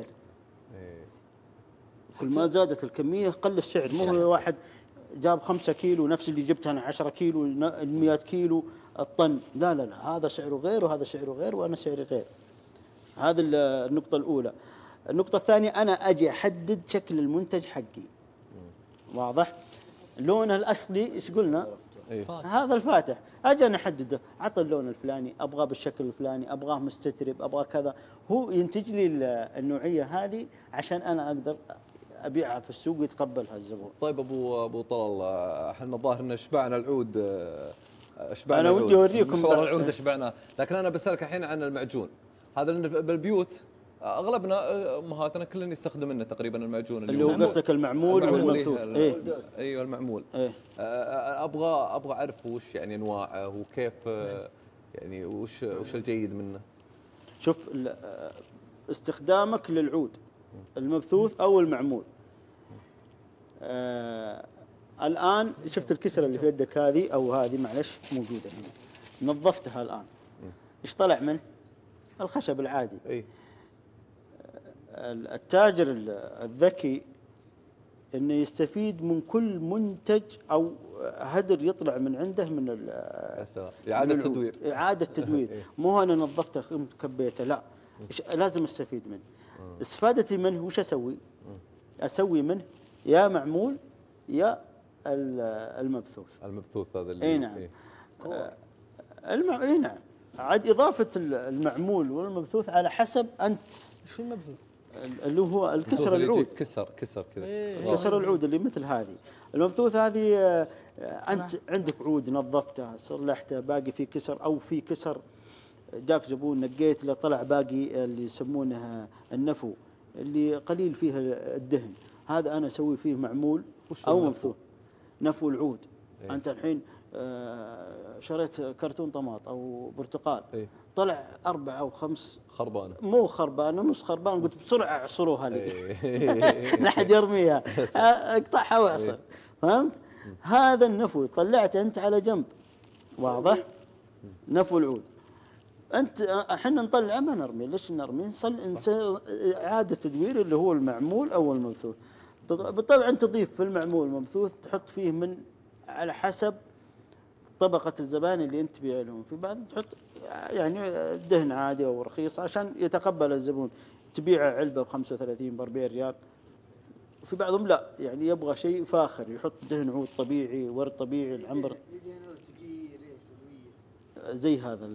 كل ما زادت الكميه قل السعر، مو هو واحد جاب 5 كيلو نفس اللي جبته انا 10 كيلو 100 كيلو الطن، لا لا لا، هذا سعره غير وهذا سعره غير وانا سعري غير. هذه النقطة الأولى. النقطة الثانية أنا أجي أحدد شكل المنتج حقي. واضح؟ لونه الأصلي إيش قلنا؟ هذا الفاتح، أجي أنا أحدده، أعطي اللون الفلاني، أبغاه بالشكل الفلاني، أبغاه مستترب، أبغاه كذا، هو ينتج لي النوعية هذه عشان أنا أقدر أبيعها في السوق ويتقبلها الزبون. طيب أبو طلال، احنا الظاهر إن شبعنا العود، شبعنا أنا ودي أوريكم محور العود شبعنا، لكن أنا بسألك الحين عن المعجون. هذا بالبيوت اغلبنا امهاتنا كلنا يستخدم منه تقريبا المعجون اللي هو قصدك المعمول والملفوف. ايوه المعمول. ابغى اعرف وش يعني انواعه وكيف يعني وش الجيد منه. شوف استخدامك للعود المبثوث او المعمول. الان شفت الكسره اللي في يدك هذه او هذه معلش موجوده هنا، نظفتها الان. ايش طلع منه؟ الخشب العادي. التاجر الذكي انه يستفيد من كل منتج او هدر يطلع من عنده من اعاده تدوير. اعاده تدوير. مو انا نظفته كبيته، لا، لازم استفيد منه. استفادتي منه وش اسوي؟ اسوي منه يا معمول يا المبثوث. المبثوث هذا اللي اي نعم. اي نعم. عاد اضافه المعمول والمبثوث على حسب انت شو المبثوث؟ اللي هو الكسر العود. كسر كذا. كسر العود اللي مثل هذه. المبثوث هذه انت عندك عود نظفته صلحته باقي فيه كسر او في كسر، جاك زبون نقيت له طلع باقي اللي يسمونه النفو اللي قليل فيه الدهن، هذا انا اسوي فيه معمول او مبثوث. نفو العود. انت الحين شريت كرتون طماط او برتقال، طلع 4 أو 5 خربانه، مو خربانه، نص خربانه، قلت بسرعه اعصروها لي لا حد يرميها، اقطعها واعصر. فهمت؟ هذا النفو طلعته انت على جنب. واضح؟ نفو العود. انت احنا نطلعه ما نرمي، ليش نرمي؟ اعاده تدوير اللي هو المعمول او المبثوث. بالطبع انت تضيف في المعمول المبثوث تحط فيه من على حسب طبقة الزبائن اللي انت تبيع لهم، في بعض تحط يعني دهن عادي او رخيص عشان يتقبل الزبون، تبيع علبة ب 35 ب 40 ريال. وفي بعضهم لا، يعني يبغى شيء فاخر يحط دهن عود طبيعي، ورد طبيعي، العنبر زي هذا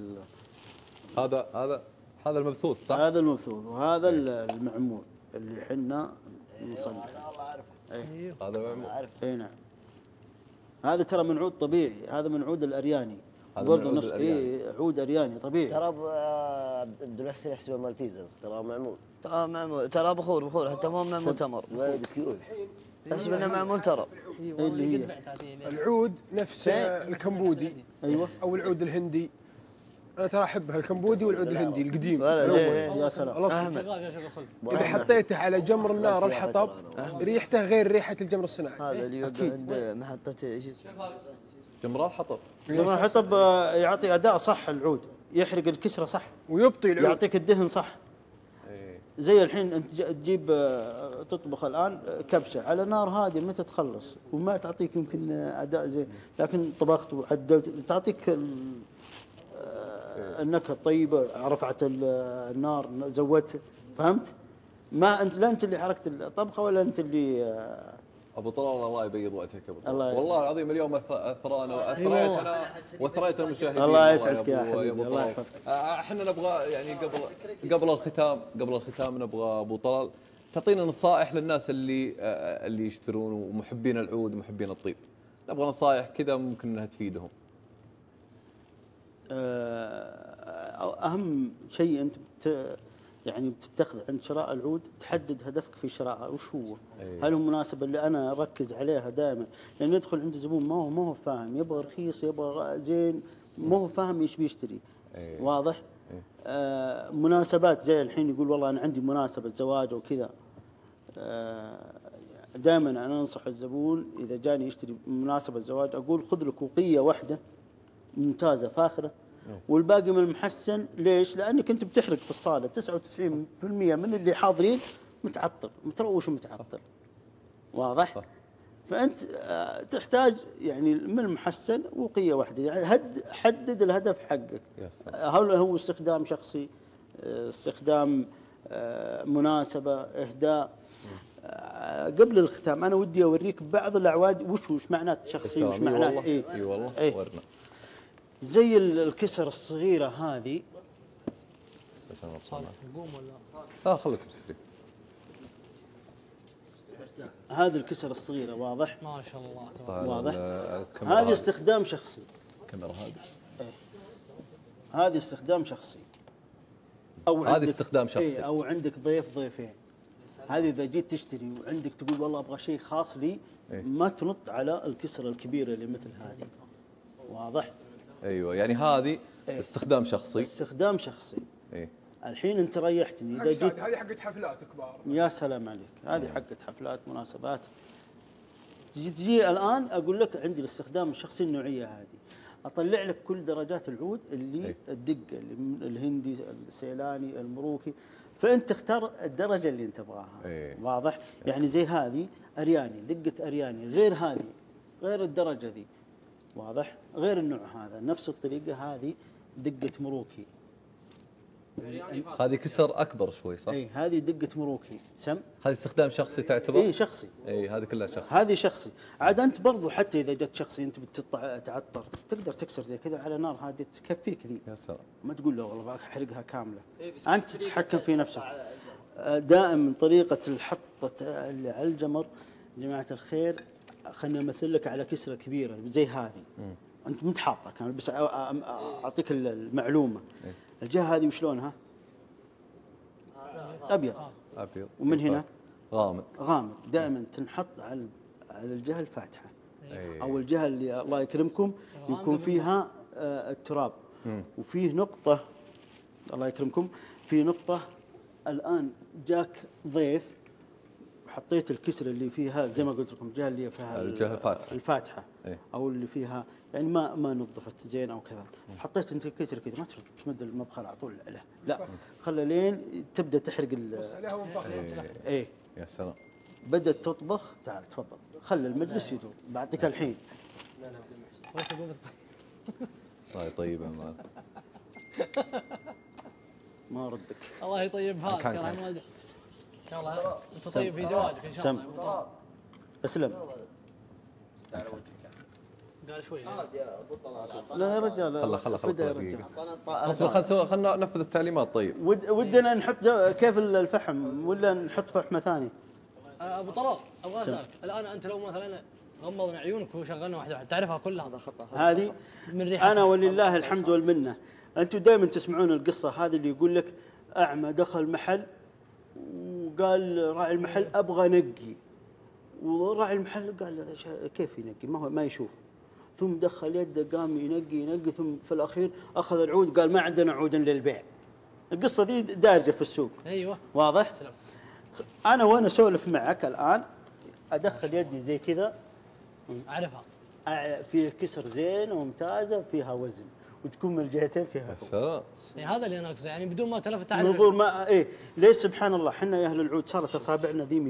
هذا المبثوث صح؟ هذا المبثوث وهذا المعمول اللي حنا نصنع. هذا معمول. اي نعم. هذا ترى من عود طبيعي، هذا من عود الارياني. برضه نفس عود ارياني طبيعي. ترى عبد المحسن يحسبه مالتيزرز، ترى معمول. ترى معمول، ترى بخور حتى مو معمول تمر. احسب انه معمول ترى. اللي هي العود نفس الكمبودي. ايوه. او العود الهندي. انا ترى احبه الكمبودي والعود الهندي القديم. يا سلام. اذا حطيته على جمر النار الحطب ريحته غير ريحه الجمر الصناعي. هذا اللي عند محطه ايش جمرات حطب. جمرات حطب يعطي اداء صح، العود يحرق الكسره صح ويبطي العود، يعطيك الدهن صح. زي الحين انت تجيب تطبخ الان كبسه على نار هاديه متى تخلص وما تعطيك يمكن اداء زين، لكن طبخت وعدلت تعطيك النكهه الطيبه، رفعت النار زودت. فهمت؟ ما انت لا انت اللي حركت الطبخه ولا انت اللي ابو طلال الله يبيض وجهك ابو طلال، الله يسعدك. والله العظيم اليوم اثرينا واثريت المشاهدين. الله يسعدك يا حبيبي، أبو الله طلال. يحفظك. احنا نبغى يعني قبل الختام نبغى ابو طلال تعطينا نصائح للناس اللي يشترون ومحبين العود ومحبين الطيب. نبغى نصائح كذا ممكن انها تفيدهم. اهم شيء انت يعني بتتخذ عند شراء العود، تحدد هدفك في شرائها وش هو. هل هو مناسب اللي انا اركز عليها دائما، لان يدخل عند زبون ما هو فاهم، يبغى رخيص يبغى زين، ما هو فاهم ايش بيشتري. واضح؟ مناسبات زي الحين يقول والله انا عندي مناسبه زواج وكذا. دائما انا انصح الزبون اذا جاني يشتري مناسبه زواج اقول خذ لك وقيه واحده ممتازه فاخره والباقي من المحسن. ليش؟ لانك انت بتحرق في الصاله 99% من اللي حاضرين متعطل متروش ومتعطل. واضح؟ صح. فانت تحتاج يعني من المحسن وقيه واحده، يعني حدد الهدف حقك. هل هو استخدام شخصي، استخدام مناسبه، اهداء. قبل الختام انا ودي اوريك بعض الاعواد وش معنات شخصي وش معنات اي والله ورنا. زي الكسر الصغيره هذه. نقوم ولا لا خليكم مستريح. هذه الكسر الصغيره واضح؟ ما شاء الله واضح؟ هذه استخدام شخصي. الكاميرا هذه استخدام شخصي. او هذه استخدام شخصي. او عندك ضيفين. هذه اذا جيت تشتري وعندك تقول والله ابغى شيء خاص لي، ما تنط على الكسره الكبيره اللي مثل هذه. واضح؟ ايوه يعني هذه استخدام شخصي. استخدام شخصي. الحين انت ريحتني اذا جيت. هذه حقت حفلات كبار. يا سلام عليك، هذه حقت حفلات مناسبات. تجي الان اقول لك عندي الاستخدام الشخصي النوعيه هذه، اطلع لك كل درجات العود اللي الدقه اللي الهندي، السيلاني، المروكي، فانت تختار الدرجه اللي انت تبغاها. واضح؟ يعني زي هذه ارياني، دقه ارياني، غير هذه، غير الدرجه ذي. واضح؟ غير النوع هذا، نفس الطريقه هذه دقه مروكي. هذه كسر اكبر شوي صح؟ اي هذه دقه مروكي. سم هذه استخدام شخصي تعتبر؟ اي شخصي. اي هذه كلها شخصي. هذه شخصي. عاد انت برضو حتى اذا جت شخصي انت بتتعطر تقدر تكسر زي كذا على نار هاديه تكفيك ذي. يا سلام. ما تقول له والله بحرقها كامله. انت تتحكم في نفسك. دائما طريقه الحطه اللي على الجمر جماعه الخير، خليني امثل لك على كسره كبيره زي هذه. انت متحاطه كامل، بس اعطيك المعلومه. الجهه هذه وشلونها؟ ابيض. ومن هنا غامق. دائما تنحط على الجهه الفاتحه او الجهه اللي الله يكرمكم يكون فيها التراب. وفيه نقطه الله يكرمكم، في نقطه الان جاك ضيف حطيت الكسر اللي فيها زي ما قلت لكم الجهه اللي فيها الجهه الفاتحه او اللي فيها يعني ما نظفت زين او كذا، حطيت انت الكسر كذا ما تمد المبخر على طول لا خلى لين تبدا تحرق بص عليها وانفخ. يا سلام. بدات تطبخ. تعال تفضل خلي المجلس يدور، بعطيك الحين. الله يطيب المال. ما ردك. الله يطيب هذا ان شاء الله انت طيب في زواجك ان شاء الله. اسلم. قال شوي لا يا رجال خل اصبر خلنا ننفذ التعليمات. طيب ودنا نحط كيف الفحم ولا نحط فحمه ثانيه؟ ابو طلال ابغى اسالك الان، انت لو مثلا غمضنا عيونك وشغلنا واحده تعرفها كلها هذه من ريحة انا ولله الحمد والمنه. انتم دائما تسمعون القصه هذه اللي يقول لك اعمى دخل محل وقال راعي المحل ابغى نقي، وراعي المحل قال كيف ينقي ما يشوف، ثم دخل يده قام ينقي ثم في الاخير اخذ العود قال ما عندنا عود للبيع. القصه دي دارجه في السوق. ايوه واضح؟ سلام. انا وانا اسولف معك الان ادخل يدي زي كذا اعرفها فيها كسر زين وممتازه فيها وزن وتكون من الجهتين فيها سلام. هذا اللي ناقصه يعني بدون ما تلفت على نقول ما ليش سبحان الله احنا يا اهل العود صارت اصابعنا ذي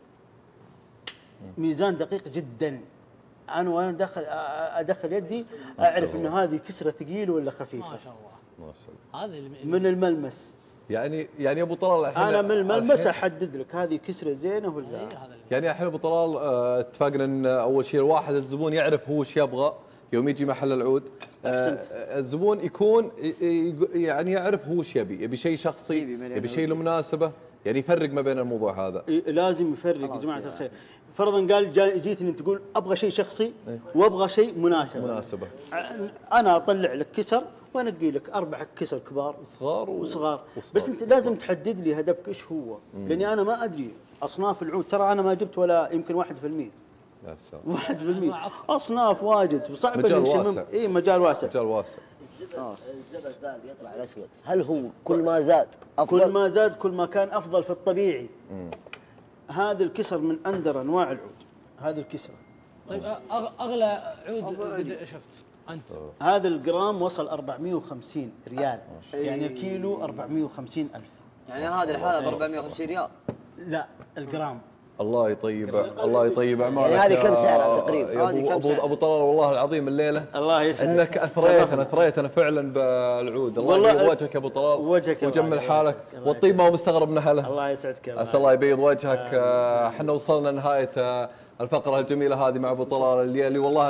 ميزان دقيق جدا. انا وانا ادخل يدي اعرف انه هذه كسره ثقيله ولا خفيفه. ما شاء الله. هذا من الملمس. يعني ابو طلال الحين انا من الملمس احدد لك هذه كسره زينه ولا يعني الحين ابو طلال اتفقنا ان اول شيء الواحد الزبون يعرف هو وش يبغى يوم يجي محل العود. الزبون يكون يعني يعرف هو وش يبي شيء شخصي، يبي شيء له مناسبه، يعني يفرق ما بين الموضوع هذا. لازم يفرق يا جماعه الخير. فرضا قال جيتني تقول ابغى شيء شخصي وابغى شيء مناسبه. انا اطلع لك كسر وانقي لك 4 كسر كبار وصغار. بس انت لازم تحدد لي هدفك ايش هو، لاني انا ما ادري اصناف العود، ترى انا ما جبت ولا يمكن 1%. يا سلام. 1% اصناف واجد وصعب مجال واسع. اي مجال واسع. الزبد ذا اللي يطلع الاسود، هل هو كل ما زاد افضل؟ كل ما زاد كل ما كان افضل في الطبيعي. هذا الكسر من اندر انواع العود، هذه الكسره. طيب اغلى عود قد شفت انت؟ هذا الجرام وصل 450 ريال، يعني الكيلو 450 ألف. يعني هذه الحالة ب 450 ريال؟ لا الجرام. الله يطيب اعمالك. يعني هذه كم سعرها تقريبا؟ ابو طلال والله العظيم الليله الله يسعدك انك اثريتنا فعلا بالعود. الله يبيض وجهك يا ابو طلال ويجمل حالك، والطيب ما هو مستغرب من اهله. الله يسعدك. اسال الله يبيض وجهك. احنا وصلنا نهايه الفقره الجميله هذه مع ابو طلال اللي والله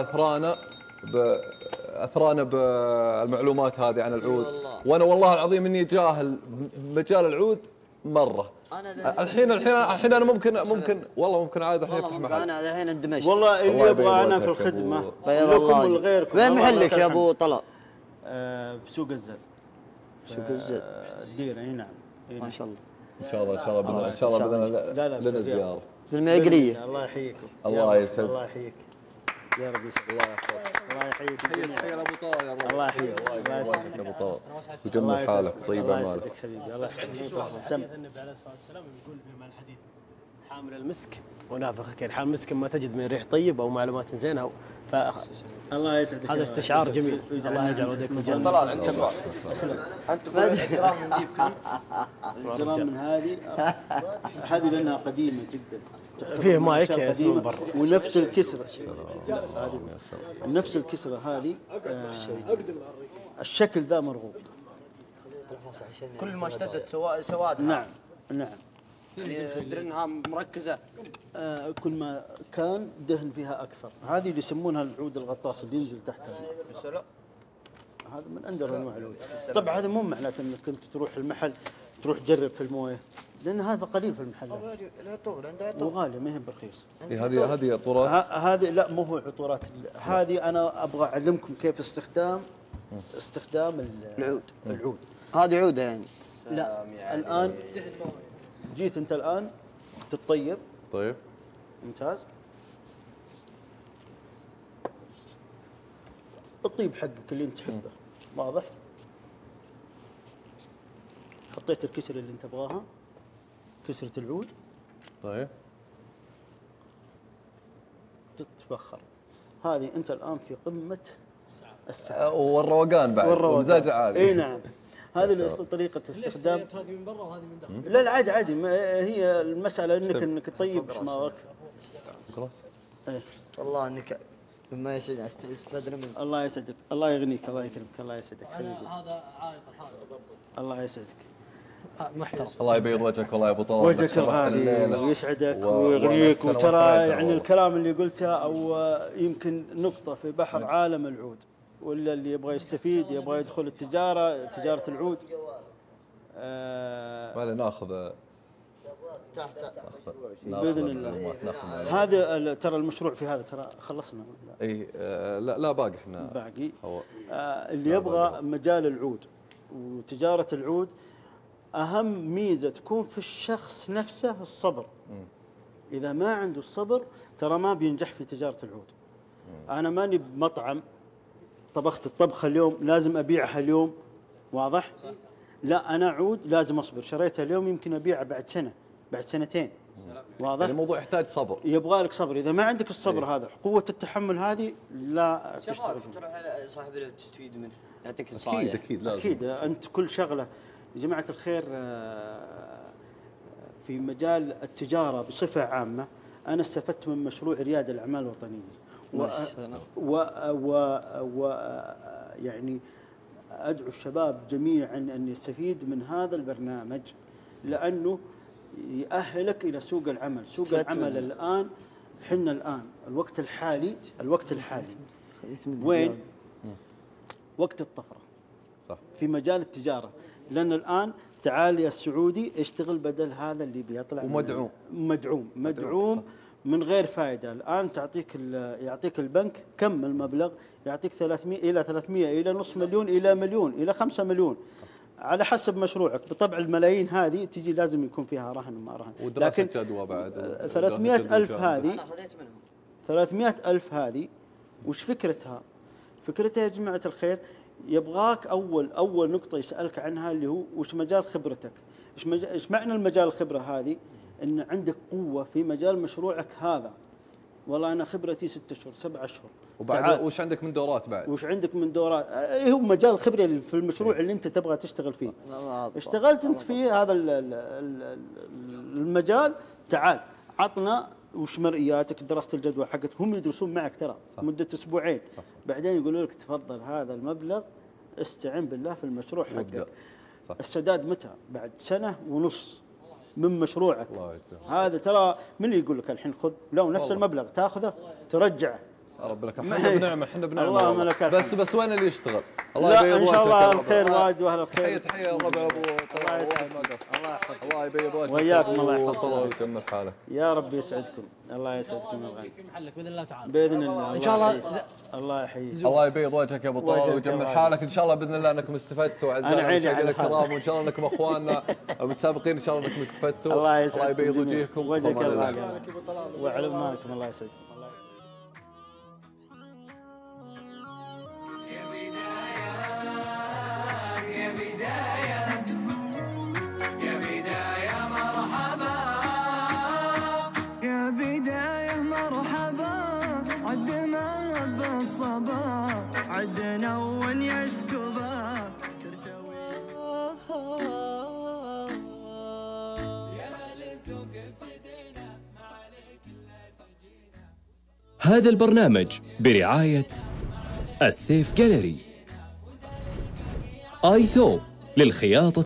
اثرانا بالمعلومات هذه عن العود. وانا والله العظيم اني جاهل مجال العود مره. الحين انا ممكن عايد الحين افتح محل. انا الحين اندمجت والله اللي يبغى انا في الخدمه لكم ولغيركم. وين محلك يا ابو طلال؟ في سوق الزل. سوق الزل الديره. اي نعم. ما شاء الله. ان شاء الله بدنا لنا زياره في المعقليه. الله يحييكم. الله يسعدك. الله يحييك يا رب يسعدك. الله يحفظك. الله يحييك. حي ابو طلال يا رب. الله يحييك. الله يسعدك ابو طلال ويجمل حالك وطيب الله اعمالك. يسعدك حبيبي. الله يسعدك. النبي عليه الصلاه والسلام يقول في معنى الحديث: حامل المسك ونافخك، يعني حامل المسك ما تجد من ريح طيب او معلومات زينه الله يسعدك. هذا استشعار جميل. الله يجعل وديكم جنة. طلال عند سبعة. انتم الجرام نجيب كم؟ الجرام من هذه لانها قديمه جدا. فيه مايك اسمه برا. ونفس الكسره نفس الكسره هذه الشكل ذا مرغوب. كل ما اشتدت سواد. نعم. يعني درنها مركزه. كل ما كان دهن فيها اكثر. هذه اللي يسمونها العود الغطاس اللي ينزل تحتها. هذا من اندر انواع العود. طبعا هذا مو معناته انك انت تروح المحل تروح تجرب في المويه، لان هذا قليل في المحلات. وغالي ما هي برخيص. هذه عطورات. هذه لا مو هو عطورات. هذه انا ابغى اعلمكم كيف استخدام العود. هذه عوده يعني؟ لا الان جيت انت الان تطيب. طيب ممتاز. الطيب حقك اللي انت تحبه واضح. حطيت الكسره اللي انت تبغاها، كسره العود. طيب تتبخر. هذه انت الان في قمه السعاده والروقان بعد ومزاج عالي. اي نعم. هذه طريقه استخدام. هذه من برا وهذه من داخل. لا عادي هي المساله انك تطيب شماغك. خلاص. والله انك مما يسعدني استفدنا منك. الله يسعدك. الله يغنيك. الله يكرمك. الله يسعدك. هذا عائق الحال. الله يسعدك. محترم. الله يبيض وجهك والله يا ابو طلال. وجهك الغالي ويسعدك ويغنيك. وترى يعني الكلام اللي قلته او يمكن نقطه في بحر عالم العود، ولا اللي يبغى يستفيد يبغى يدخل تجاره العود. ولا ناخذ تحت باذن الله. هذا ترى المشروع في هذا ترى خلصنا. اي لا باقي احنا باقي. اللي يبغى مجال العود وتجاره العود، اهم ميزه تكون في الشخص نفسه الصبر. اذا ما عنده الصبر ترى ما بينجح في تجاره العود. انا ماني بمطعم طبخت الطبخه اليوم لازم ابيعها اليوم، واضح؟ لا انا عود لازم اصبر، شريتها اليوم يمكن ابيعها بعد سنه بعد سنتين. واضح؟ يعني الموضوع يحتاج صبر. يبغى لك صبر. اذا ما عندك الصبر هذا قوه التحمل هذه لا تشتغل. تروح على صاحب العود تستفيد منه، يعطيك نصائح. اكيد لازم. اكيد انت كل شغله يا جماعه الخير في مجال التجاره بصفه عامه. انا استفدت من مشروع رياده الاعمال الوطنيه. يعني أدعو الشباب جميعا أن يستفيد من هذا البرنامج، لأنه يأهلك إلى سوق العمل. سوق العمل الآن، حنا الآن الوقت الحالي وين؟ وقت الطفرة صح. في مجال التجارة، لأن الآن تعال يا السعودي اشتغل بدل هذا اللي بيطلع مدعوم من غير فائدة. الآن يعطيك البنك كم المبلغ؟ يعطيك 300 إلى نصف مليون إلى مليون إلى 5 مليون على حسب مشروعك. بطبع الملايين هذه تجي لازم يكون فيها رهن وما رهن. ودراسة جدوى بعد. 300,000 هذه وش فكرتها؟ فكرتها يا جماعة الخير، يبغاك أول نقطة يسألك عنها اللي هو وش مجال خبرتك؟ إيش معنى المجال الخبرة هذه؟ إن عندك قوة في مجال مشروعك هذا. والله أنا خبرتي 6 أشهر 7 أشهر. وبعد وش عندك من دورات بعد؟ وش عندك من دورات؟ هو مجال الخبرة في المشروع اللي أنت تبغى تشتغل فيه. اشتغلت أنت في هذا المجال، تعال عطنا وش مرئياتك، دراسة الجدوى حقتك. هم يدرسون معك ترى مدة أسبوعين. بعدين يقولوا لك تفضل هذا المبلغ استعن بالله في المشروع حقك. السداد متى؟ بعد 1.5 سنة من مشروعك. هذا ترى من اللي يقول لك الحين خذ؟ لو نفس المبلغ تاخذه ترجعه. رب لك احنا بنعمه اللهم لك الحمد. بس وين اللي يشتغل؟ الله يبيض وجهك. ان شاء الله الخير واجد واهل الخير. تحيه الربع ابو الله يسعدك. الله يحفظك. الله يبيض وجهك وياكم. الله يحفظك ويكمل حالك. يا رب يسعدكم. الله يسعدكم. في محلك باذن الله تعالى. باذن الله. ان شاء الله. الله يحييك. الله يبيض وجهك يا ابو طارق ويجمل حالك. ان شاء الله باذن الله انكم استفدتوا اعزائنا المشاهدين الكرام، وان شاء الله انكم اخواننا المتسابقين ان شاء الله انكم استفدتوا. الله يسعدكم. الله يبيض وجهكم. وجهك الله وعلمكم. الله يسعدكم. عدنا وين يسكبه هذا البرنامج برعاية السيف جاليري، آي ثوب للخياطة